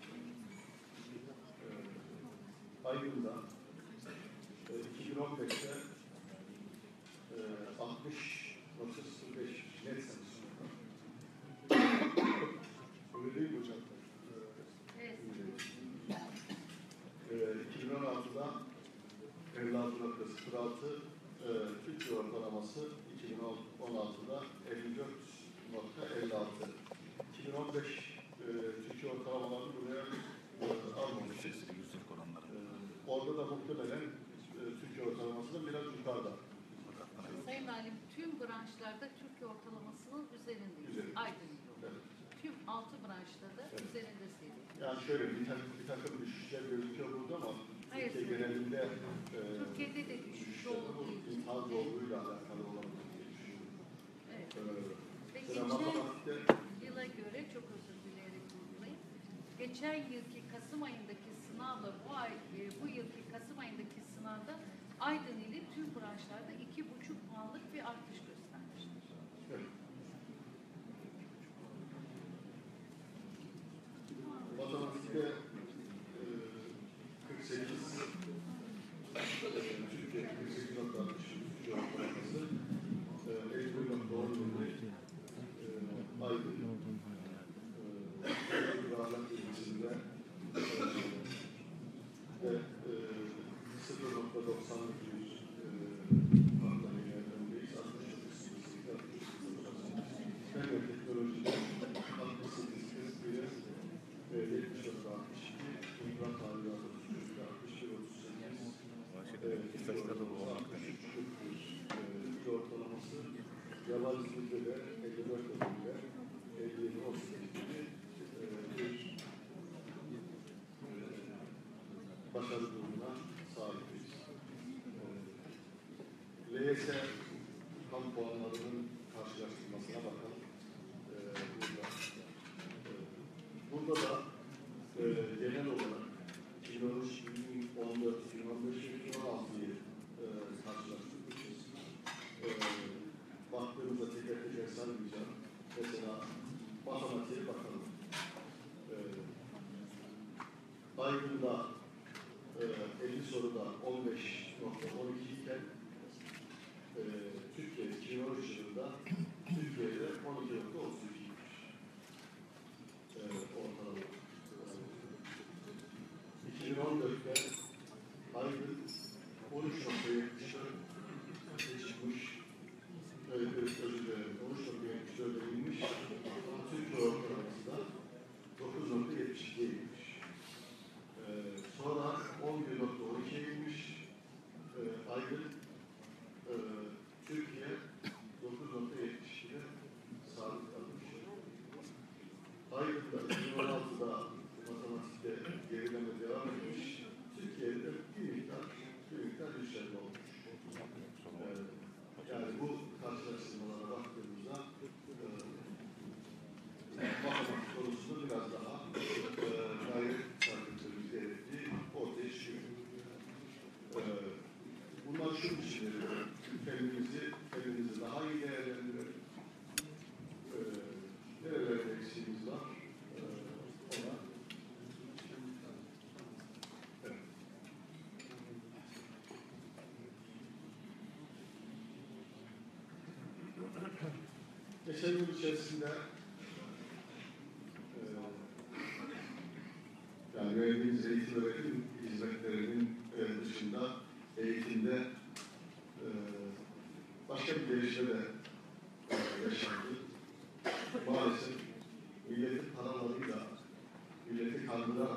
E, Aydın'da e, iki bin on beşte e, altmış nokta sıfır beş net sayısında. Öyle değil mi hocam? Evet. E, iki bin on altıda elli altı nokta sıfır altı e, Türkiye ortalaması, iki bin on altıda elli dört nokta elli altı. iki bin on beş e, Türkiye ortalamalarını buraya e, almamışız. Yüzdelik oranları. E, orada da muhtemelen e, Türkiye ortalamasının biraz yukarıda. Sayın Valim, tüm branşlarda Türkiye ortalamasının üzerindeyiz. Üzerinde. Aydın Evet. Tüm altı branşta da Evet. üzerinde seyir. Yani şöyle bir takım, bir takım düşüşler gözüküyor burada ama Hayır, Türkiye genelinde e, Türkiye'de de düşüş düşüşlerin olduğu için. imtihan zorluğuyla alakalı olabilir diye düşünüyorum. Evet. E, Ve mesela geçen matematikte yıla göre, çok özür dileyerek vurgulayayım, geçen yılki Kasım ayındaki sınavla bu ay, e, bu yılki Kasım ayındaki sınavda Aydın ili tüm branşlarda iki buçuk puanlık bir artış göstermiştir. evet. Matematikte e, kırk sekiz e, Türkiye kırk sekiz nokta altmış Türkiye ortalaması e, elli bir nokta on e, Aydın e, ahlak bilgisinde e, ve e, sıfır nokta doksanlık bir e, patlamayla öndeyiz. altmış dokuz Ben de teknolojide altmış sekiz kırk bir yetmiş nokta altmış iki İmran tarihi altmış bir otuz sekiz İstaçlarda bu olmak bir ortalaması yabancılıkta da elli dört ödülde elli yedi on sekiz gibi bir başarı durumuna sahibiz. L Y S tam puanlarının karşılaştırmasına bakalım. Burada, burada da e, genel olarak iki bin on üç, iki bin on dört, iki bin on beş, iki bin on altıyı e, karşılaştırmışız. E, baktığımızda teker teker saymayacağım. Mesela matematiğe bakalım. E, Aydın'da e, elli soruda on beş nokta on iki iken e, Türkiye iki bin on üç yılında Türkiye'de on iki nokta otuz ikiymiş. E, ortalama. iki bin on dörtte Aydın on üç nokta yetmiş dört çıkmış. Evet, özür dilerim. on üç nokta yetmiş dört'e inmiş. Türkiye ortalaması da dokuz nokta yetmiş iki'ymiş. Ee, sonra on bir nokta on iki'ye inmiş. Ee, Aydın e, Türkiye dokuz nokta yetmiş iki'de sabit kalmış. Aydın'da iki bin on altı'da matematikte gerileme devam etmiş. Türkiye'de bir miktar, bir miktar yükselme olmuş. Ee, yani bu karşılaştırmalara baktığımızda e, matematik konusunda biraz daha e, geçen yıl içerisinde e, yani verdiğimiz eğitim öğretim hizmetlerinin e, dışında eğitimde e, başka bir gelişme de e, yaşandı. Maalesef milleti paralarıyla, milleti kandırarak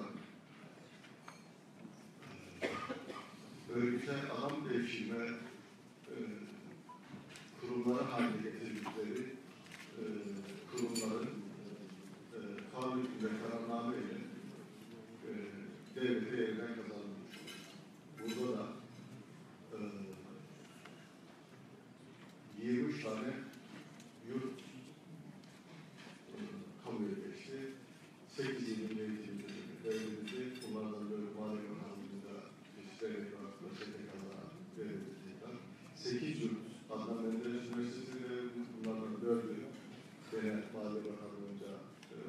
örgüte adam devşirme e, kurumları haline getirdikleri e, kurumların e, kanun ve kararname ile e, devleti elinden kazanılmış. Burada da e, yirmi üç tane yurt e, kabul edilmişti. sekiz yılın eğitimde devletimizde bunlardan böyle Mali Bakanlığı'nda işte devletler, S T K'lara verildiğinden sekiz yurt Adnan Menderes Üniversitesi'nde bunlardan dördü gene Mali Bakanlığı'nca e,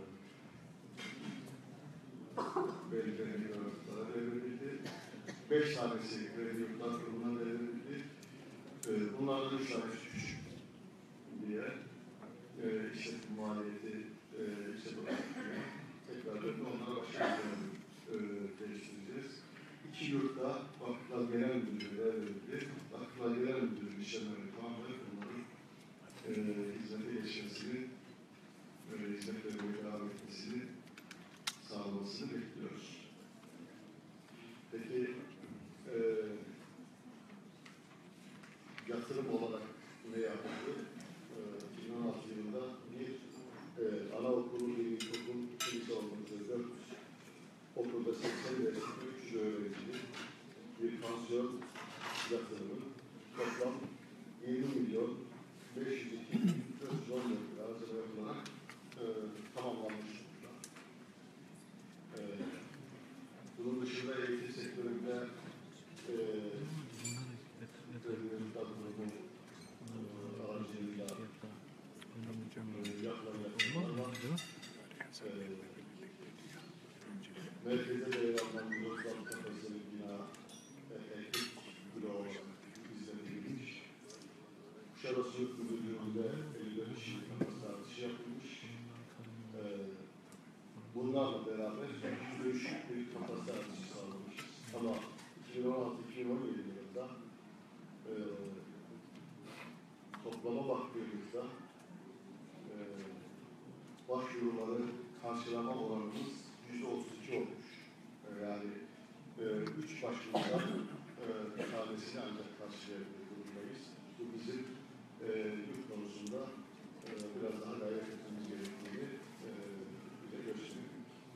belli devletlara devredildi. Beş tanesi kredi yurtlar kurumuna devredildi. E, bunlardan üç tanesi küçük diye e, işletim maliyeti e, işletim tekrardan onlara başka bir e, geliştireceğiz. İki yurtta Vakıflar Genel Müdürlüğü'ne verildi. Vakıflar Genel Müdürlüğü işlemleri tamamen onların e, hizmete geçmesini, e, hizmet vermeye devam etmesini sağlamasını bekliyoruz. Peki e, yatırım olarak ne yapıldı? E, iki bin on altı yılında bir e, anaokulu, bir ilkokul, kilise olmak üzere dört okulda seksen dersinde üç yüz öğrencili bir pansiyon yatırımı toplam yedi milyon beş yüz iki bin dört yüz on dört lira arasında yapılarak e, tamamlanmış durumda. E, bunun dışında eğitim sektöründe e, kadromu e, aracılığıyla e, yapılan yatırımlar var. E, merkeze dayanan Yozgat Kafası'nın bina ekip bloğu olarak hizmet edilmiş. Kuşadası Yurt Müdürlüğü'nde elli dört kişi kapasite artışı yapılmış. Ee, bunlarla beraber yüzde üç bir kapasite artışı sağlamışız. Ama iki bin on altı iki bin on yedi yılında e, toplama baktığımızda e, başvuruları karşılama oranımız yüzde otuz iki olmuş. Yani e, üç başvurudan e, tanesini ancak karşılayabilir durumdayız. Bu bizim e, yurt konusunda e, biraz daha gayret etmemiz gerektiğini e, bize gösteriyor.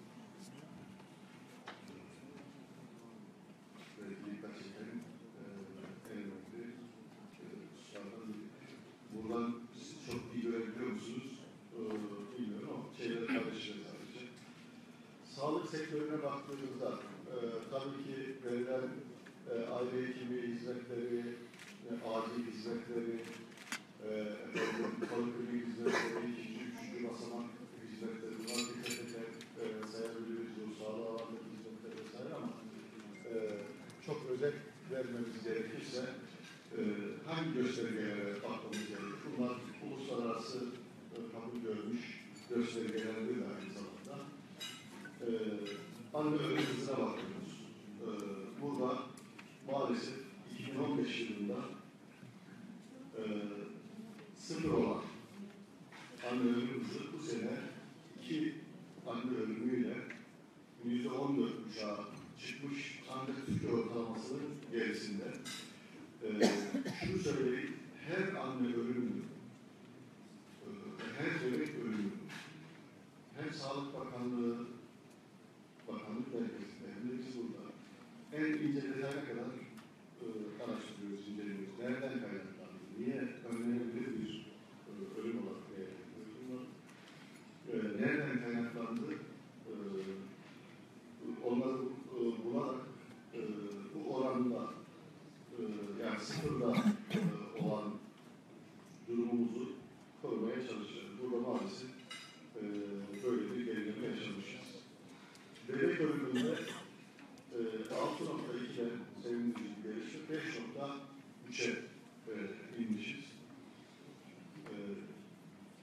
Belki dikkat çeken e, en önemli e, hususlardan biri. Buradan siz çok iyi görebiliyor musunuz? E, bilmiyorum ama şeyleri paylaşacağız sadece. Sağlık sektörüne baktığımızda e, tabii ki verilen e, aile hekimi hizmetleri, e, acil hizmetleri, e, poliklinik hizmetleri, ikinci, üçüncü basamak hizmetleri, bunlar dikkat eder, e, sayabiliriz, o sağlığa alandaki hizmetler vesaire ama e, çok özet vermemiz gerekirse e, hangi göstergelere bakmamız gerekir? Bunlar uluslararası e, kabul görmüş göstergelerdir aynı zamanda. Ee, anne ölüm hızına bakıyoruz. Ee, burada maalesef iki bin on beş yılında e, sıfır olan anne ölüm hızı bu sene iki anne ölümüyle yüzde on dört uçağa çıkmış. Ancak Türkiye ortalamasının gerisinde. Ee, şunu söyleyeyim, her anne ölümü, e, her bebek ölümü, hem Sağlık Bakanlığı Bakanlık merkezinde hem de biz burada en ince detayına kadar e, araştırıyoruz, inceliyoruz. Nereden kaynaklandı? Niye önlenebilir bir e, ölüm olarak değerlendiriyoruz? E, nereden kaynaklandı? E, onları e, bularak e, bu oranla e, yani sıfırla e, olan durumumuzu korumaya çalışıyoruz. Burada maalesef e, böyle bir gerileme yaşamışız. Bebek ölümünde e, altı nokta iki'den sevindirici bir gelişme, beş nokta üç'e e, inmişiz. E,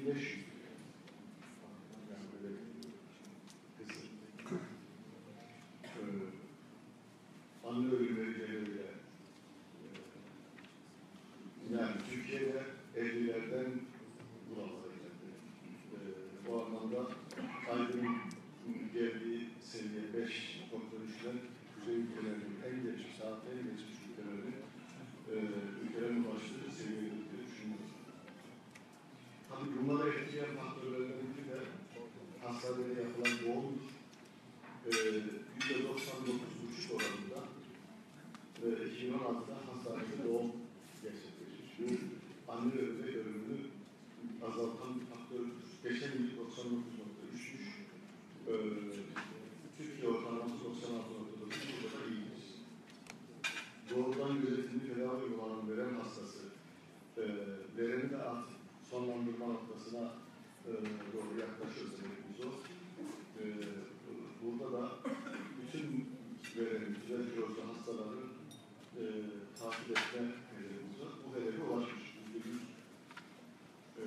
beş yüz. Yani böyle kısır. Ee, anne ölümleri geneliyle e, yani Türkiye'de ellilerden buralara geldi. Ee, o anlamda Aydın'ın geldiği seviye beş nokta üç'ten kuzey ülkelerinin en geçmiş, saatte en geçmiş ülkelerinin e, ülkelerin ulaştığı seviyedir diye düşünüyorum. Tabii bunlara etkileyen faktörlerden biri de hastanede yapılan doğumdur. yüzde doksan dokuz buçuk oranında ve iki bin on altıda hastanede doğum gerçekleşmiş. Bu anne ve bebek ölümünü azaltan bir faktördür. Geçen yıl doksan dokuz nokta üç'müş. Ee, Türkiye ortalaması doksan altı nokta dokuz, bu da iyidir. Doğrudan gözetimli tedavi olan verem hastası, e, veremi de artık sonlandırma noktasına e, doğru yaklaşıyoruz demekimiz o. E, burada da bütün veremi, tüberkülozlu hastaları e, takip etme hedefimiz var. Bu hedefe ulaşmış. yüzde yüz e,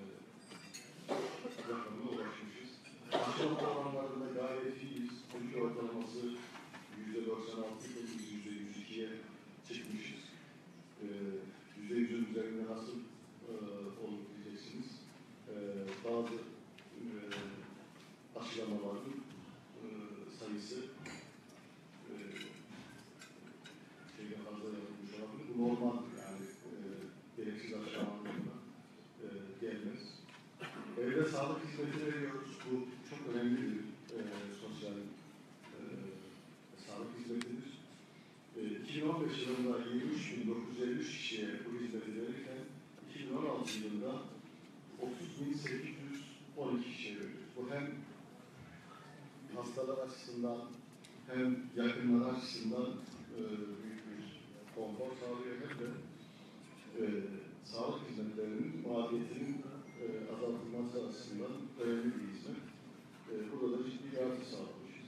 rakamına ulaşmışız. Aşılama oranlarında gayet iyiyiz. Türkiye ortalaması yüzde doksan altı, yüzde yüz iki'ye çıkmışız. Yüzde yüzün üzerinde nasıl e, olur diyeceksiniz. E, bazı e, aşılamaların e, sayısı e, şeyden fazla yapılmış olabilir. Bu normal yani e, gereksiz aşılamalarına e, gelmez. Evde sağlık hizmeti veriyoruz. Bu çok önemli bir e, sosyal e, sağlık hizmetidir. E, iki bin on beş yılında yirmi üç bin dokuz yüz elli üç kişiye bu hizmeti verirken iki bin on altı yılında otuz bin sekiz yüz on iki kişiye veriyoruz. Bu hem hastalar açısından hem yakınlar açısından e, büyük bir konfor sağlıyor hem de e, sağlık hizmetlerinin maliyetinin e, azaltılması açısından önemli bir hizmet. E, burada da ciddi bir artış sağlamışız.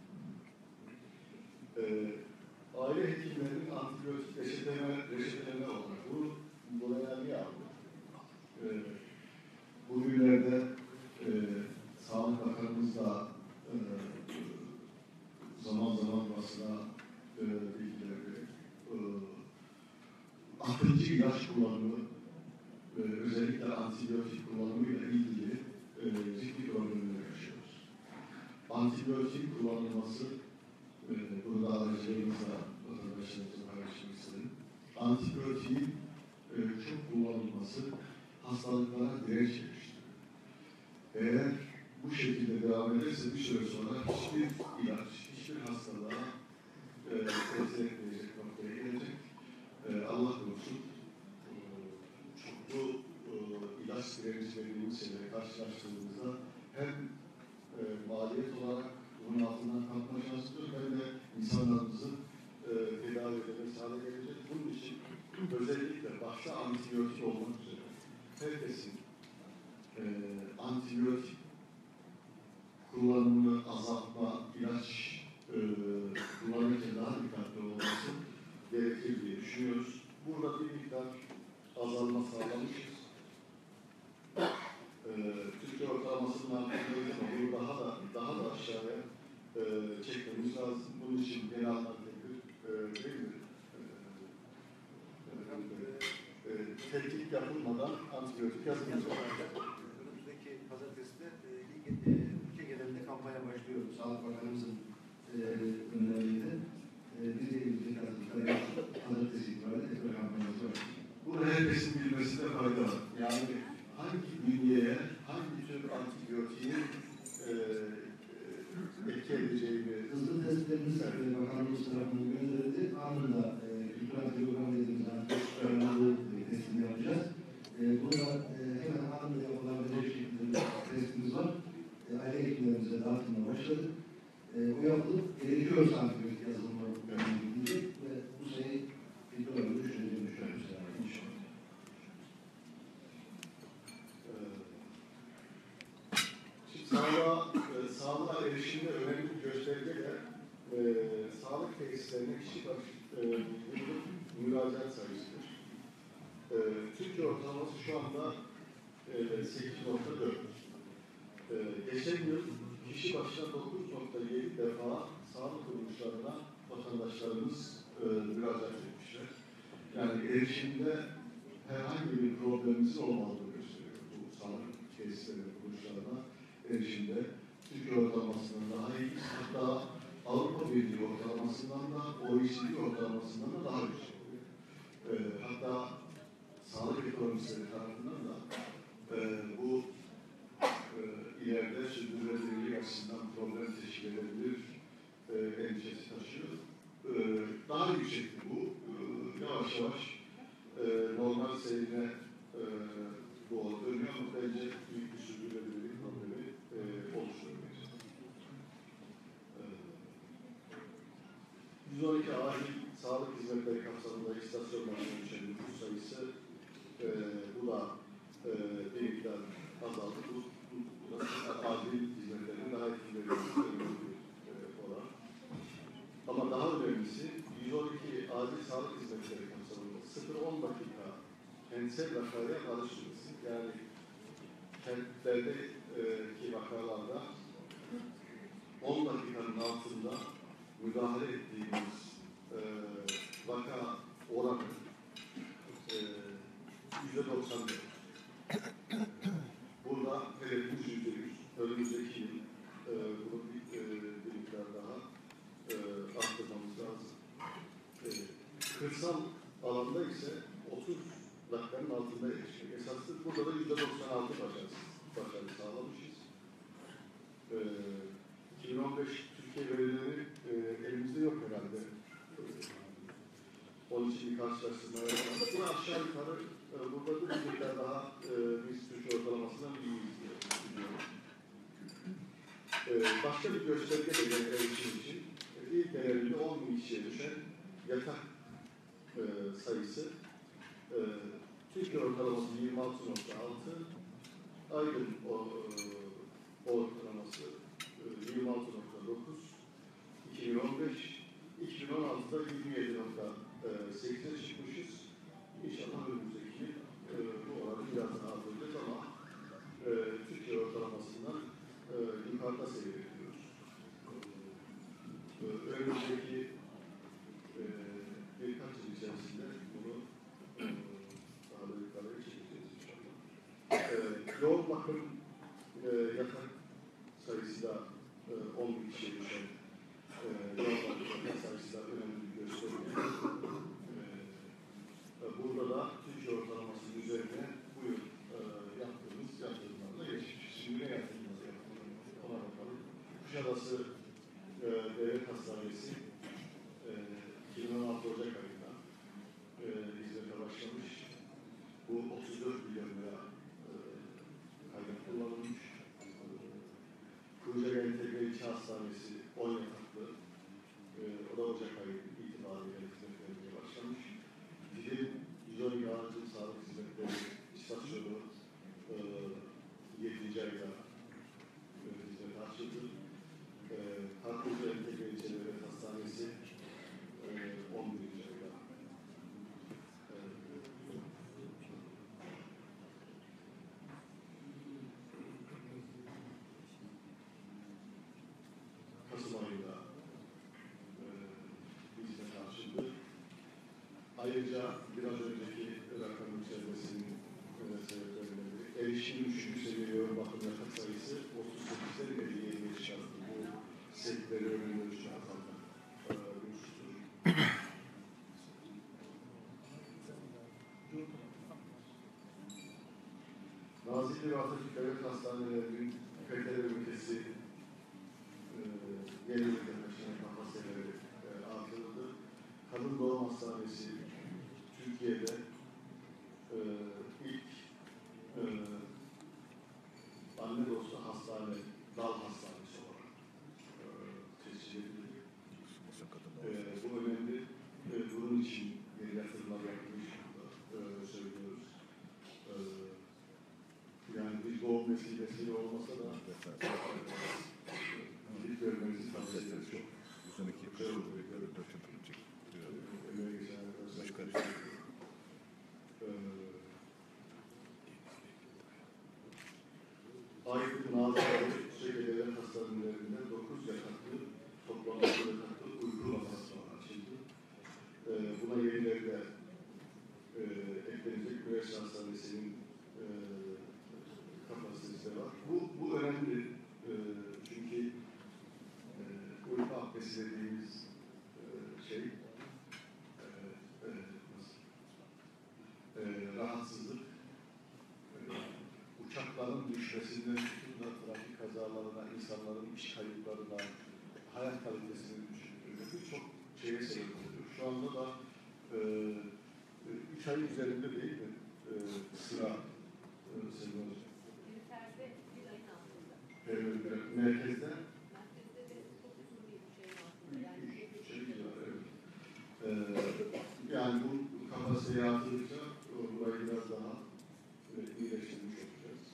E, aile hekimlerinin antibiyotik reçeteleme, reçeteleme olarak bunu buraya niye aldık? E, bugünlerde e, Sağlık Bakanımız da e, zaman zaman basına e, bilgileri e, akıncı ilaç kullanımı e, özellikle antibiyotik kullanımıyla ilgili e, ciddi problemler yaşıyoruz. Antibiyotik kullanılması e, burada aracılığımızla vatandaşlarımızla paylaşmak istedim. Antibiyotiğin e, çok kullanılması hastalıklara direnç geliştiriyor. Eğer bu şekilde devam ederse bir süre sonra hiçbir ilaç, hiçbir hastalığa e, tesir etmeyecek noktaya gelecek. E, Allah korusun e, çoklu e, ilaç direnci dediğimiz şeyleri karşılaştığımızda hem e, maliyet olarak bunun altından kalkma şansıdır hem de insanlarımızı e, tedavi edilmesi hale gelecek. Bunun için özellikle başta antibiyotik olmak üzere herkesin e, antibiyotik kullanımını azaltma, ilaç e, kullanırken daha dikkatli olması gerekir diye düşünüyoruz. Burada bir miktar azalma sağlamışız. E, Türkiye ortalamasının altındayız ama bunu daha da daha da aşağıya e, çekmemiz lazım. Bunun için genel anlamda e, değil mi? E, e, tetkik yapılmadan antibiyotik yazılmayacak. Önümüzdeki pazartesi de e, ülke genelinde kampanya başlıyoruz. Sağlık Bakanımızın e, öneriyle e, biz de ilgili hazırlıklar pazartesi itibariyle tekrar kampanyamız var. Burada herkesin bilmesinde fayda var. Yani hangi bünyeye, hangi tür antibiyotiğin e, e, etki edeceğini Hızlı testlerimiz e, Bakanlığımız tarafından gönderildi. Anında e, kültürel program dediğimiz antibiyotik testini yapacağız. E, burada e, hemen anında yapılabilecek şekilde bir testimiz var. E, aile hekimlerimize dağıtımına başladık. E, bu yapılıp gerekiyorsa antibiyotik yazılımı gidecek ve bu sayı bir doğru düşüneceğini düşünüyoruz. Yani, inşallah. Şimdi sağlığa, e, sağlığa erişimde önemli bir gösterge de e, sağlık tesislerine kişi başı e, müracaat sayısıdır. E, Türkiye ortalaması şu anda sekiz nokta dört. E, geçen yıl kişi başına dokuz nokta yedi defa sağlık kuruluşlarına vatandaşlarımız e, müracaat etmişler. Yani erişimde herhangi bir problemimizin olmadığını gösteriyor bu sağlık tesisleri kuruluşlarına erişimde. Türkiye ortalamasından daha iyi, hatta Avrupa Birliği ortalamasından da O E C D ortalamasından da daha yüksek. E, hatta sağlık ekonomistleri tarafından da e, bu e, ileride sürdürülebilirlik açısından problem teşkil edebilir e, endişesi taşıyor. E, daha yüksekti bu. E, yavaş yavaş e, normal seyrine e, doğru dönüyor ama bence büyük bir sürdürülebilirlik problemi e, oluşturuyor. E, yüz on iki acil sağlık hizmetleri kapsamında istasyonların ölçeli nüfus sayısı e, bu da e, bir miktar azaldı. Bu, bu, bu da acil hizmetlerin daha etkili verilmesi e, oran. Ama daha önemlisi yüz on iki acil sağlık hizmetleri kapsamında sıfır on dakika kentsel vakaya alış süresi. Yani kentlerdeki vakalarda on dakikanın altında müdahale ettiğimiz e, vaka oranı yüzde doksan dört. Burada hedefimiz yüzde yüz. Önümüzdeki yıl e, bunu bir, e, bir miktar daha e, arttırmamız lazım. E, kırsal alanda ise otuz dakikanın altında yetişmek. Esaslı burada da yüzde doksan altı başarı, başarı sağlamışız. E, iki bin on beş Türkiye verileri e, elimizde yok herhalde. E, onun için bir karşılaştırma yapalım. Buna aşağı yukarı e, burada da bir miktar daha e, biz Türkiye ortalamasından iyiyiz diye düşünüyorum. E, başka bir gösterge de gene erişim için e, ilk genelinde on bin kişiye düşen yatak e, sayısı e, Türkiye ortalaması yirmi altı nokta altı, Aydın o, o ortalaması e, yirmi altı nokta dokuz, iki bin on beş, iki bin on altıda yirmi yedi nokta sekize çıkmışız. İnşallah önümüzdeki yıl e, bu oranı biraz daha arttıracağız ama e, Türkiye ortalamasından e, yukarıda seyrediyoruz. E, önümüzdeki e, birkaç yıl içerisinde bunu e, daha da yukarıya çekeceğiz inşallah. E, yoğun bakım e, yatak sayısı da e, on bin kişiye düşen e, yoğun bakım yatak sayısı da önemli bir gösterge. Burada da Türkiye ortalamasının üzerine bu yıl e, yaptığımız yatırımlarla geçmiş. Şimdi ne yatırımlar yaptığımız ona bakalım. Kuşadası e, Devlet Hastanesi e, iki bin on altı Ocak ayında e, hizmete başlamış. Bu otuz dört milyon lira e, kaynak kullanılmış. Kuyucak Entegre İlçe Hastanesi on yataklı. E, o da Ocak ayı itibariyle hizmet vermeye başlamış. Dilim yüz on iki acil sağlık hizmetleri istasyonu e, yedinci ayda e, hizmete açıldı. E, Karpuzlu Entegre İlçe Devlet Hastanesi e, on birinci ayda e, Kasım ayında e, hizmete açıldı. Ayrıca biraz önceki rakam yükselmesinin sebeplerinden biri, erişimin üçüncü seviye yoğun bakım yatak sayısı otuz sekizden elliye geçiş yaptı. Bu setleri önünde ölçü azalmak bir husustur. Nazilli ve Atatürk Devlet Hastanelerinin F T R ünitesi e, yeni ülke taşıyan kapasiteleri e, artırıldı. Kadın Doğum Hastanesi Türkiye'de e, ilk e, anne dostu hastane, dal hastanesi olarak e, tescil edildi. E, bu önemli. E, bunun için yeni yatırımlar yapılmış e, söylüyoruz. E, yani bir doğum vesilesiyle olmasa da ilk vermenizi tavsiye ederiz. Çok yüz on iki. Emeği geçen arkadaşlar. Üniversite Hastanesi'nin e, kapasitesi de var. Bu, bu önemli. E, çünkü e, uyku apnesi dediğimiz e, şey e, e, nasıl? E, rahatsızlık e, uçakların düşmesinden tutun da trafik kazalarına, insanların iş kayıplarına, hayat kalitesini düşürdüğü birçok şeye sebep oluyor. Şu anda da e, üç ay üzerinde değil mi? E, sıra e, Selin Hocam. Üniterde bir ayın altında. E, merkezde Merkezde de çok uzun bir şeyin altında. Yani üç şey var, evet. E, yani bu kapasiteyi artırdıkça burayı biraz daha e, iyileştirmiş olacağız.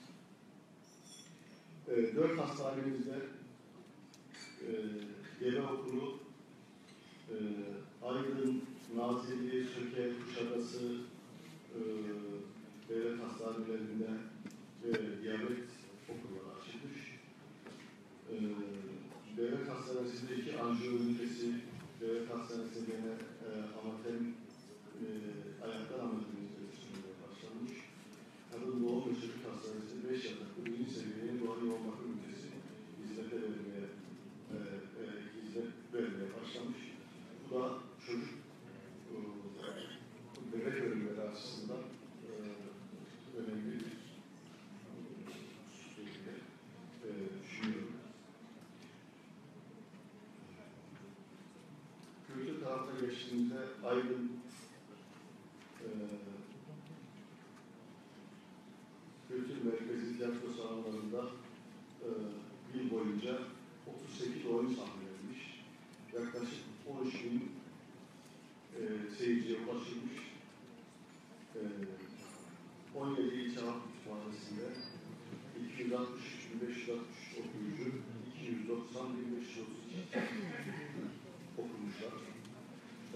E, dört hastanemizde e, gebe okulu, e, Aydın, Nazilli, Söke, Kuşadası, e, devlet hastanelerinde e, diyabet okulları açılmış. E, devlet hastanesindeki anjiyo ünitesi, devlet hastanesinde gene e, amatem e, ayaktan ameliyatı üstünde başlanmış. Kadın doğum ve çocuk hastanesinde beş yataklı birinci seviyeye doğal yoğun bakım ünitesi hizmete vermeye e, e, hizmet vermeye başlamış. Bu da çocuk e, bebek ölümleri açısından e, önemli bir şekilde e, düşünüyorum. Kültür tarafına geçtiğimizde Aydın e, Kültür Merkezi tiyatro salonlarında e, yıl boyunca otuz sekiz oyun sahnelenmiş. Yaklaşık on üç bin e, seyirciye ulaşılmış. E, on yedi ilçe halk kütüphanesinde iki yüz altmış üç bin beş yüz altmış üç okuyucu, iki yüz doksan bin beş yüz otuz iki okumuşlar. E,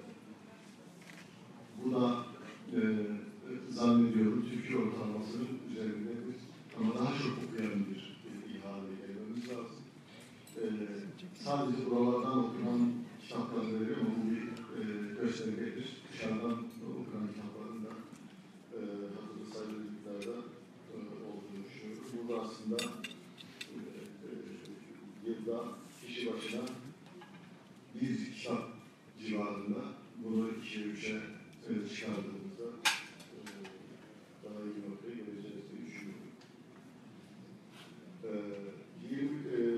bu da e, zannediyorum Türkiye ortalamasının üzerindedir. Ama daha çok okuyan bir ihale gelmemiz lazım. E, sadece buralardan okunan kitaplar veriyor ama bu bir e, göstergedir. Dışarıdan okunan kitapların da e, hatırlı sayılı miktarda e, olduğunu düşünüyorum. Burada aslında e, e, yılda kişi başına bir kitap civarında bunu ikiye üçe e, çıkardığımızda e, daha iyi bir noktaya geleceğiz diye düşünüyorum. E, yirmi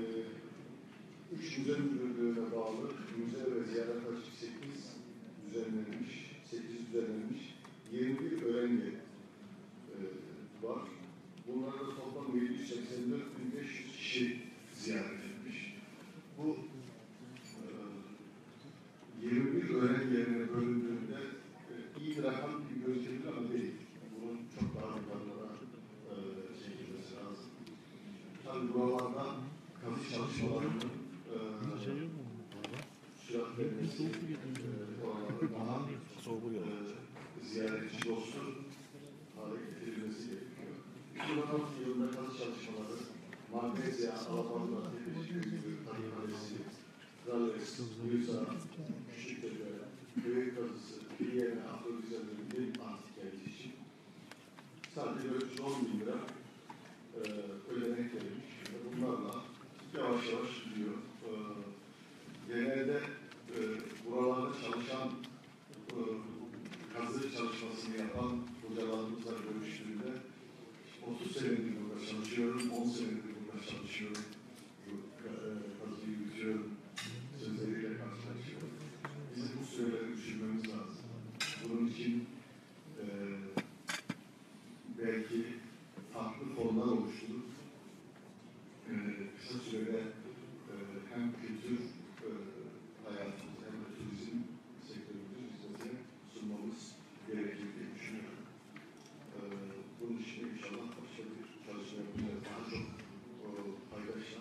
üç müze müdürlüğüne bağlı müze ve ziyaret açık sekiz düzenlenmiş, sekiz düzenlenmiş, yirmi bir öğrenci e, var. Bunlarda toplam yedi yüz seksen dört bin beş yüz kişi ziyaret etmiş. Bu e, yirmi bir öğrenci yerine bölündüğünde e, iyi bir rakam gibi gözüküyor ama değil. Bunun çok daha rakamlara e, çekilmesi lazım. Tabii buralarda kamu çalışmalarının e, sürat vermesi, e, oralarda daha e, ziyaretçi dostu hale getirilmesi gerekiyor. iki bin on altı yılında kamu çalışmaları Malezya, Alabama, Tepecik, Kalikalesi, Rales, Yusa, Küçüktepe, Büyük Kazısı, Viyana, Afrodizyan'ın bir antik kenti için sadece dört yüz on bin lira e, ödenek verilmiş. Bunlarla yavaş yavaş gidiyor. E, genelde e, buralarda çalışan e, kazı çalışmasını yapan hocalarımızla görüştüğümde otuz senedir burada çalışıyorum, on senedir burada çalışıyorum, e, kazıyı yürütüyorum sözleriyle karşılaşıyorum. Bizim bu süreleri düşünmemiz lazım. Bunun için e, belki farklı fonlar oluşturup e, kısa sürede e, hem kültür e, hayatımız hem de turizm sektörümüzün hizmetine sunmamız gerekir diye düşünüyorum. E, bunun için inşallah başka bir çalışma yapacağız. Daha çok o, paydaş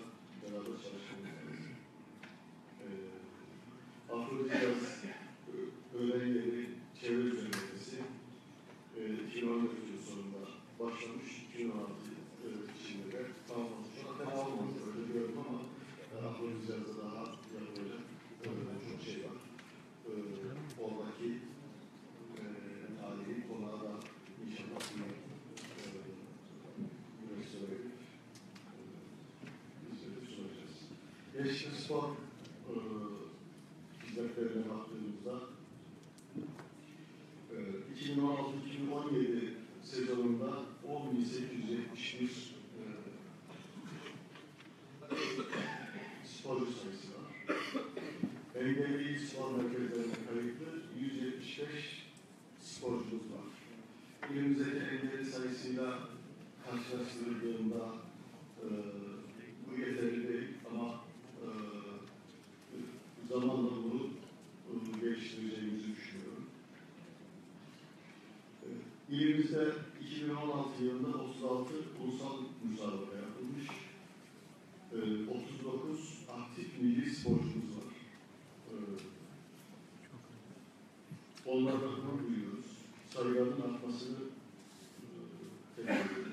spor e, hizmetlerine baktığımızda e, iki bin on altı iki bin on yedi sezonunda on bin sekiz yüz yetmiş bir e, sporcu sayısı var. Engelli spor merkezlerine kayıtlı yüz yetmiş beş sporcumuz var. İlimizdeki engelli sayısıyla karşılaştırıldığında e, bu yeterli değil ama e, zamanla bunu e, geliştireceğimizi düşünüyorum. E, İlimizde iki bin on altı yılında otuz altı ulusal müsabaka yapılmış. E, otuz dokuz aktif milli sporcumuz var. E, onlarla gurur duyuyoruz. Sayıların artmasını e, tekrar ediyoruz.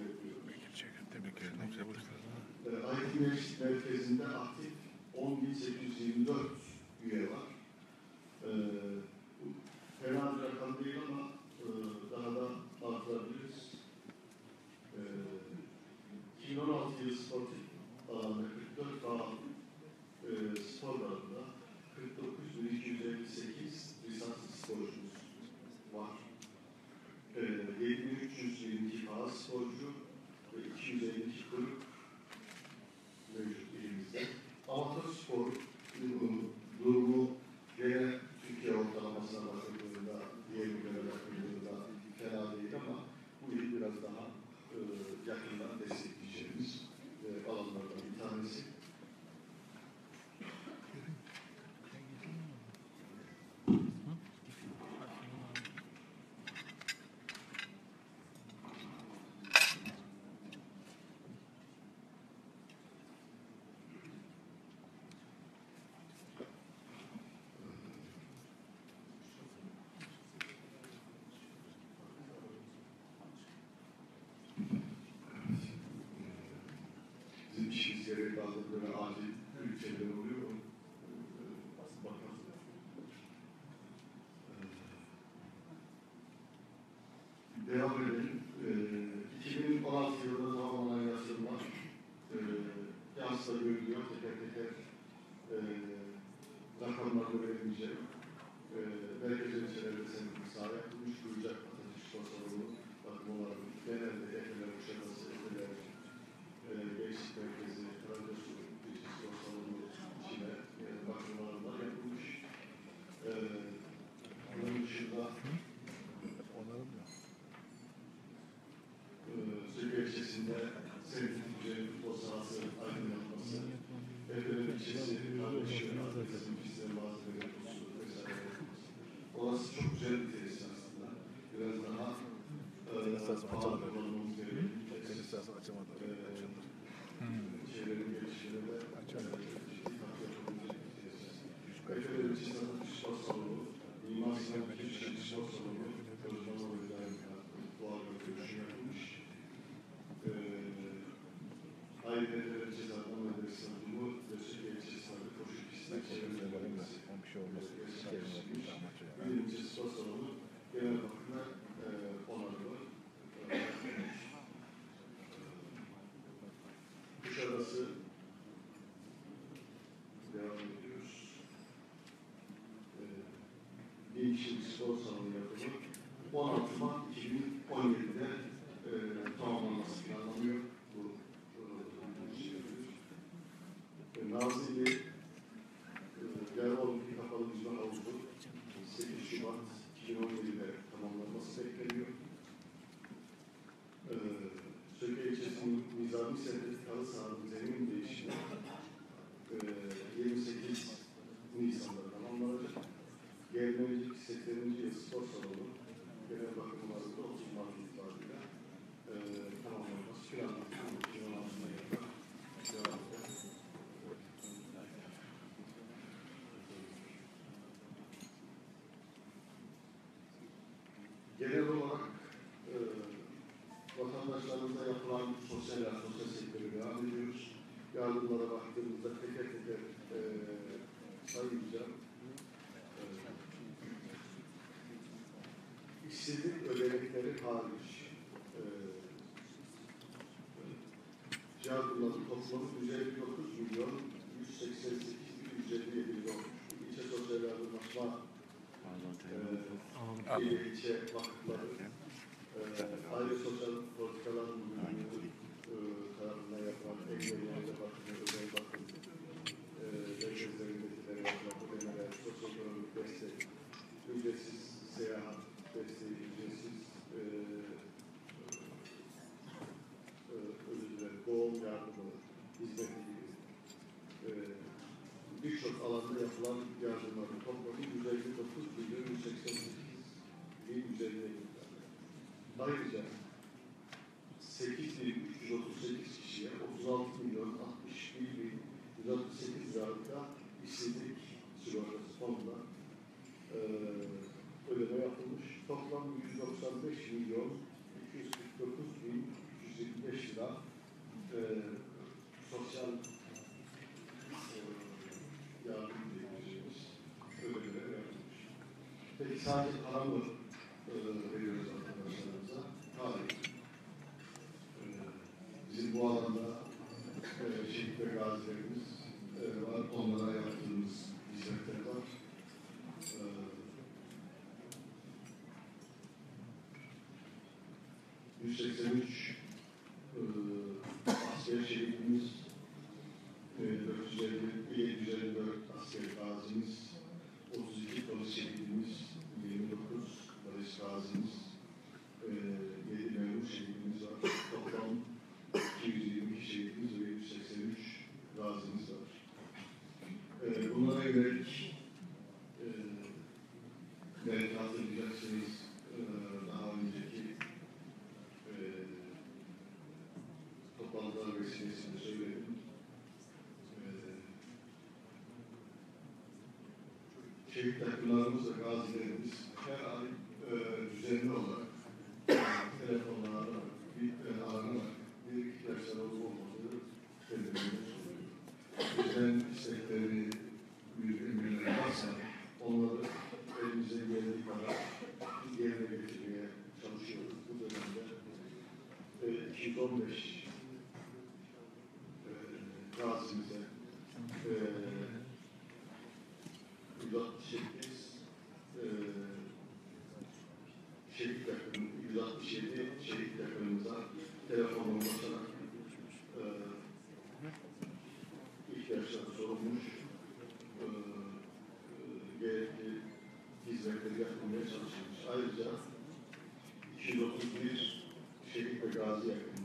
I T merkezinde aktif on bin sekiz yüz yirmi dört üye var. Ee, bu fena bir rakam değil ama e, daha da artırabiliriz. Ee, iki bin on altı yılı sportif alanda kırk dört dağ e, spor dalında kırk dokuz bin iki yüz elli sekiz lisanslı sporcumuz var. Ee, yedi bin üç yüz yirmi iki ağır sporcu ve iki yüz elli iki kulüp mevcut ilimizde. Amatör spor durumu gene Türkiye ortalamasına bakıldığında, diğer ülkelere bakıldığında fena değil ama bu il biraz daha e, yakından destekleyeceğimiz e, alanlardan bir tanesi. Bizim işimiz gerek bazen böyle acil ülkeler oluyor mu? Bakalım. Devam edelim. iki bin on altı yılında tamamlanan yatırımlar yansıda görülüyor. Teker teker e, rakamlarla verilmeyecek. E, merkez ülkelerde senin sahaya yapılmış, duyacak Atatürk Spor Salonu bakım olarak genelde Efeler, Kuşadası, Efeler, e, Gençlik Merkezi, Radyosu, Gençlik Spor Salonu içine e, bakımlarından yapılmış. E, bunun dışında e, Söke ilçesinde Sevgili Tüccar'ın futbol sahası aydınlatması, Efeler ilçesi, Kardeşi, Adresin, Fisler, Malzemeleri, Kusu vesaire. Orası çok güzel bir tesis aslında. Biraz daha pahalı kullanmamız gerekiyor. Deniz sahası açamadı. Açıldı. Şeylerin gelişimine de ciddi katkı yapabilecek bir tesis. Efeler ilçesi Atatürk Spor Salonu, Mimar Sinan Türkçe Spor Salonu, Özman Olaylar Doğal Görüşü yapılmış. Ayrıca Efeler ilçesi Adnan Medresi Sanatımı ve Söke ilçesi Adı Koşu Pistine çevrilenmesi. Bir şey olmaz. Birinci spor salonu genel bakımda e, onarılır. E, Kuşadası devam ediyoruz. E, bir kişilik spor salonu yapımı on altı Mart iki bin on yedi'de e, tamamlanması planlanıyor. Bu e, Nazilli e, Yarı Olimpik Kapalı Yüzme Havuzu sekiz Şubat iki bin on yedi'de tamamlanması bekleniyor. Ee, Söke ilçesinin Nizami Sertifikalı sahanın zemin değişimi e, yirmi sekiz Nisan'da tamamlanacak. Gelmeyecek sekizinci yıl spor salonu genel bakımlarında otuz Mart itibariyle e, tamamlanması planlanıyor. iki bin on altı'da yapılan devam eden. Genel olarak e, vatandaşlarımıza yapılan sosyal sosyal sektörü devam ediyoruz. Yardımlara baktığımızda teker teker e, sayacağım. E, işsizlik ödenekleri hariç e, yardımların toplamı yüz elli dokuz milyon yüz seksen sekiz bin yüz elli yedi euro ilçe sosyal yardımlaşma e, il ilçe vakıfları e, aile sosyal politikalar müdürlüğü e, tarafından yapılan engellerine bakımı, özel bakım e, merkezlerindekilere yapılan ödemeler, sosyoekonomik destek, ücretsiz seyahat desteği, ücretsiz e, e, özür dilerim, doğum yardımı hizmeti gibi e, birçok alanda yapılan yardımların toplamı yüz elli dokuz milyon yüz seksen sekiz bin yüz elli milyon. Ayrıca sekiz bin üç yüz otuz sekiz kişiye otuz altı milyon altmış bir bin yüz altmış sekiz liralık da işsizlik sigortası fonuna e, ödeme yapılmış. Toplam yüz doksan beş milyon iki yüz kırk dokuz bin üç yüz yirmi beş lira e, sosyal e, yardım diyebileceğimiz ödemeler yapılmış. Peki sadece para mı e, veriyoruz arkadaşlarımıza? Hayır. E, bizim bu alanda e, şehit ve gazilerimiz e, var. Onlara yaptığımız hizmetler var. E, yüz seksen üç e, asker şehidimiz, e, dört yüz elli, yedi yüz elli dört asker gazimiz, otuz iki polis şehidimiz, yirmi dokuz polis gazimiz, e, yedi memur şehidimiz var. Toplam iki yüz yirmi iki şehidimiz ve yüz seksen üç gazimiz var. E, bunlara yönelik e, belki hatırlayacaksınız e, daha önceki e, toplantılar vesilesinde söyledim. E, şehit takımlarımız ve gazilerimiz her ay e, düzenli olarak e, telefonla aranarak, bir, e, aranarak bir ihtiyaçlar olup olmadığı kendilerine soruyor. Bizden istekleri, bir emirleri varsa onları elimize geldiği kadar yerine getirmeye çalışıyoruz. Bu dönemde e, iki yüz on beş e, gazimize e, yüz altmış sekiz e, şehit yakın, yüz altmış yedi şehit yakınımıza telefonla ulaşarak e, ihtiyaçları sorulmuş, e, e, gerekli hizmetleri yapılmaya çalışılmış. Ayrıca iki yüz otuz bir şehit ve gazi yakınımıza